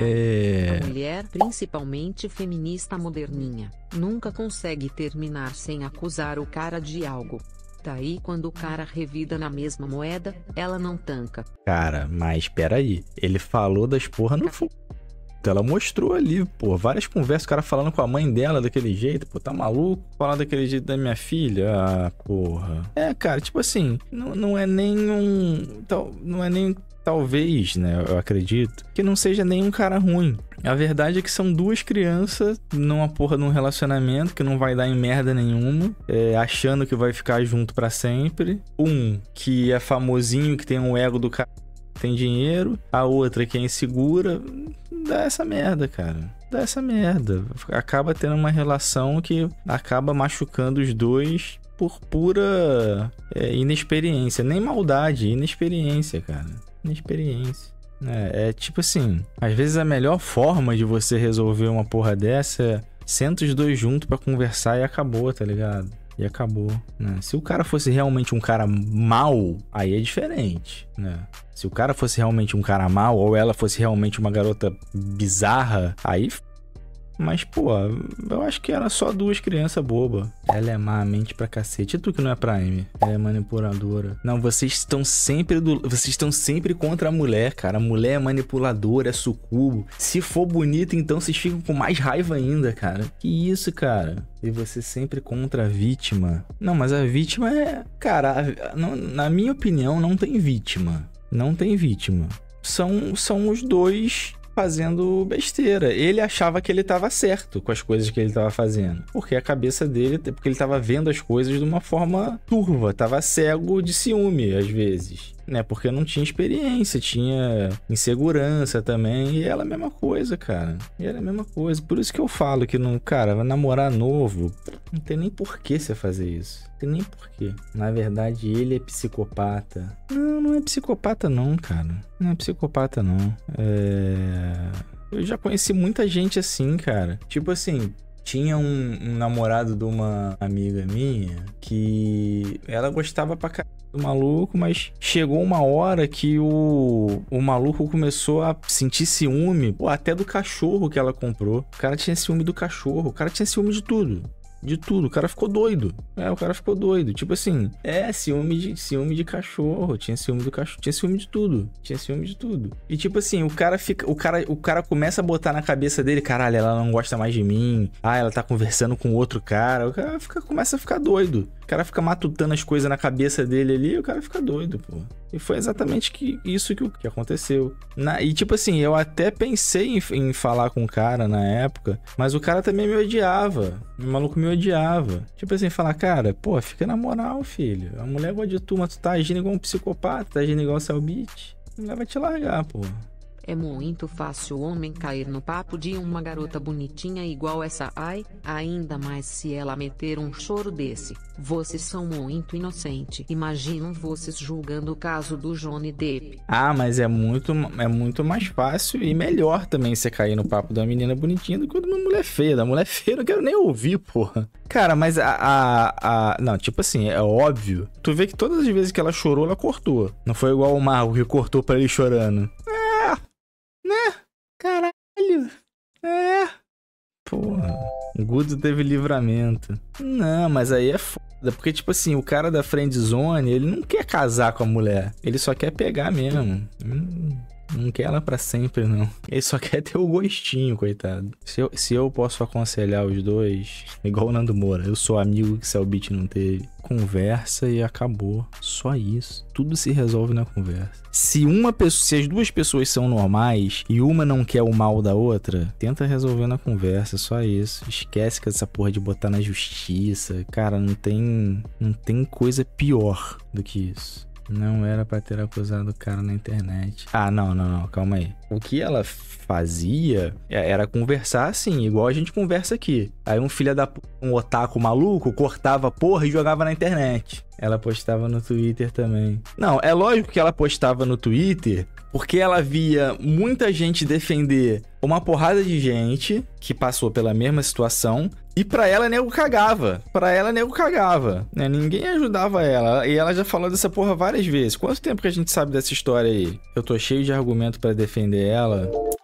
É... A mulher, principalmente feminista moderninha, nunca consegue terminar sem acusar o cara de algo. Daí quando o cara revida na mesma moeda, ela não tanca. Cara, mas peraí, ele falou das porra no fundo. Ela mostrou ali, pô, várias conversas, o cara falando com a mãe dela daquele jeito, pô, tá maluco? Falar daquele jeito da minha filha? Ah, porra. É, cara, tipo assim, não, não é nem um... Tal, não é nem... Talvez, né, eu acredito, que não seja nenhum cara ruim. A verdade é que são duas crianças numa porra num relacionamento que não vai dar em merda nenhuma, é, achando que vai ficar junto pra sempre. Um que é famosinho, que tem um ego do cara, tem dinheiro. A outra que é insegura. Dá essa merda, cara. Dá essa merda. Acaba tendo uma relação que acaba machucando os dois por pura é, inexperiência. Nem maldade, inexperiência, cara. Inexperiência. É, é tipo assim, às vezes a melhor forma de você resolver uma porra dessa é senta os dois juntos pra conversar e acabou, tá ligado? E acabou, né? Se o cara fosse realmente um cara mau, aí é diferente, né? Se o cara fosse realmente um cara mau, ou ela fosse realmente uma garota bizarra, aí... Mas, pô, eu acho que era só duas crianças bobas. Ela é má mente pra cacete. E tu que não é Prime? Ela é manipuladora. Não, vocês estão sempre do... Vocês estão sempre contra a mulher, cara. A mulher é manipuladora, é sucubo. Se for bonita, então vocês ficam com mais raiva ainda, cara. Que isso, cara? E você sempre contra a vítima. Não, mas a vítima é... Cara, a... não, na minha opinião, não tem vítima. Não tem vítima. São, são os dois... fazendo besteira. Ele achava que ele estava certo com as coisas que ele estava fazendo. Porque a cabeça dele... Porque ele estava vendo as coisas de uma forma turva. Tava cego de ciúme, às vezes. Né? Porque não tinha experiência. Tinha insegurança também. E ela é a mesma coisa, cara. E ela é a mesma coisa. Por isso que eu falo que, não, cara, vai namorar novo... Não tem nem porquê você fazer isso. Não tem nem porquê. Na verdade, ele é psicopata. Não, não é psicopata não, cara. Não é psicopata não. É... Eu já conheci muita gente assim, cara. Tipo assim... Tinha um, um namorado de uma amiga minha que ela gostava pra caralho do maluco, mas chegou uma hora que o, o maluco começou a sentir ciúme, pô, até do cachorro que ela comprou. O cara tinha ciúme do cachorro, o cara tinha ciúme de tudo. De tudo, o cara ficou doido. É, o cara ficou doido. Tipo assim, é, ciúme de, ciúme de cachorro. Tinha ciúme do cachorro. Tinha ciúme de tudo. Tinha ciúme de tudo. E tipo assim, o cara fica. O cara, o cara começa a botar na cabeça dele, caralho, ela não gosta mais de mim. Ah, ela tá conversando com outro cara. O cara fica, começa a ficar doido. O cara fica matutando as coisas na cabeça dele ali e o cara fica doido, pô. E foi exatamente que, isso que, que aconteceu. Na, e tipo assim, eu até pensei em, em falar com o cara na época, mas o cara também me odiava. O maluco me odiava. Tipo assim, falar, cara, pô, fica na moral, filho. A mulher gosta de tu, mas tu tá agindo igual um psicopata, tá agindo igual um Cellbit. A mulher vai te largar, pô. É muito fácil o homem cair no papo de uma garota bonitinha igual essa, ai, ainda mais se ela meter um choro desse. Vocês são muito inocentes. Imagino vocês julgando o caso do Johnny Depp. Ah, mas é muito, é muito mais fácil e melhor também você cair no papo de uma menina bonitinha do que de uma mulher feia. Da mulher feia eu não quero nem ouvir, porra. Cara, mas a, a, a... Não, tipo assim, é óbvio. Tu vê que todas as vezes que ela chorou, ela cortou. Não foi igual o Marco que cortou pra ele chorando. Né? Caralho. É. Porra. O Guto teve livramento. Não, mas aí é foda. Porque, tipo assim, o cara da friendzone, ele não quer casar com a mulher. Ele só quer pegar mesmo. Hum, não quer ela pra sempre, não. Ele só quer ter o gostinho, coitado. Se eu, se eu posso aconselhar os dois, igual o Nando Moura, eu sou amigo que Cellbit não teve. Conversa e acabou. Só isso. Tudo se resolve na conversa. Se uma pessoa, se as duas pessoas são normais e uma não quer o mal da outra, tenta resolver na conversa, só isso. Esquece que essa porra de botar na justiça. Cara, não tem, não tem coisa pior do que isso. Não era pra ter acusado o cara na internet. Ah, não, não, não, calma aí. O que ela fazia era conversar assim, igual a gente conversa aqui. Aí um filho da p... um otaku maluco cortava a porra e jogava na internet. Ela postava no Twitter também. Não, é lógico que ela postava no Twitter porque ela via muita gente defender uma porrada de gente que passou pela mesma situação e pra ela, nego cagava. Pra ela, nego cagava, né? Ninguém ajudava ela. E ela já falou dessa porra várias vezes. Quanto tempo que a gente sabe dessa história aí? Eu tô cheio de argumento pra defender ela.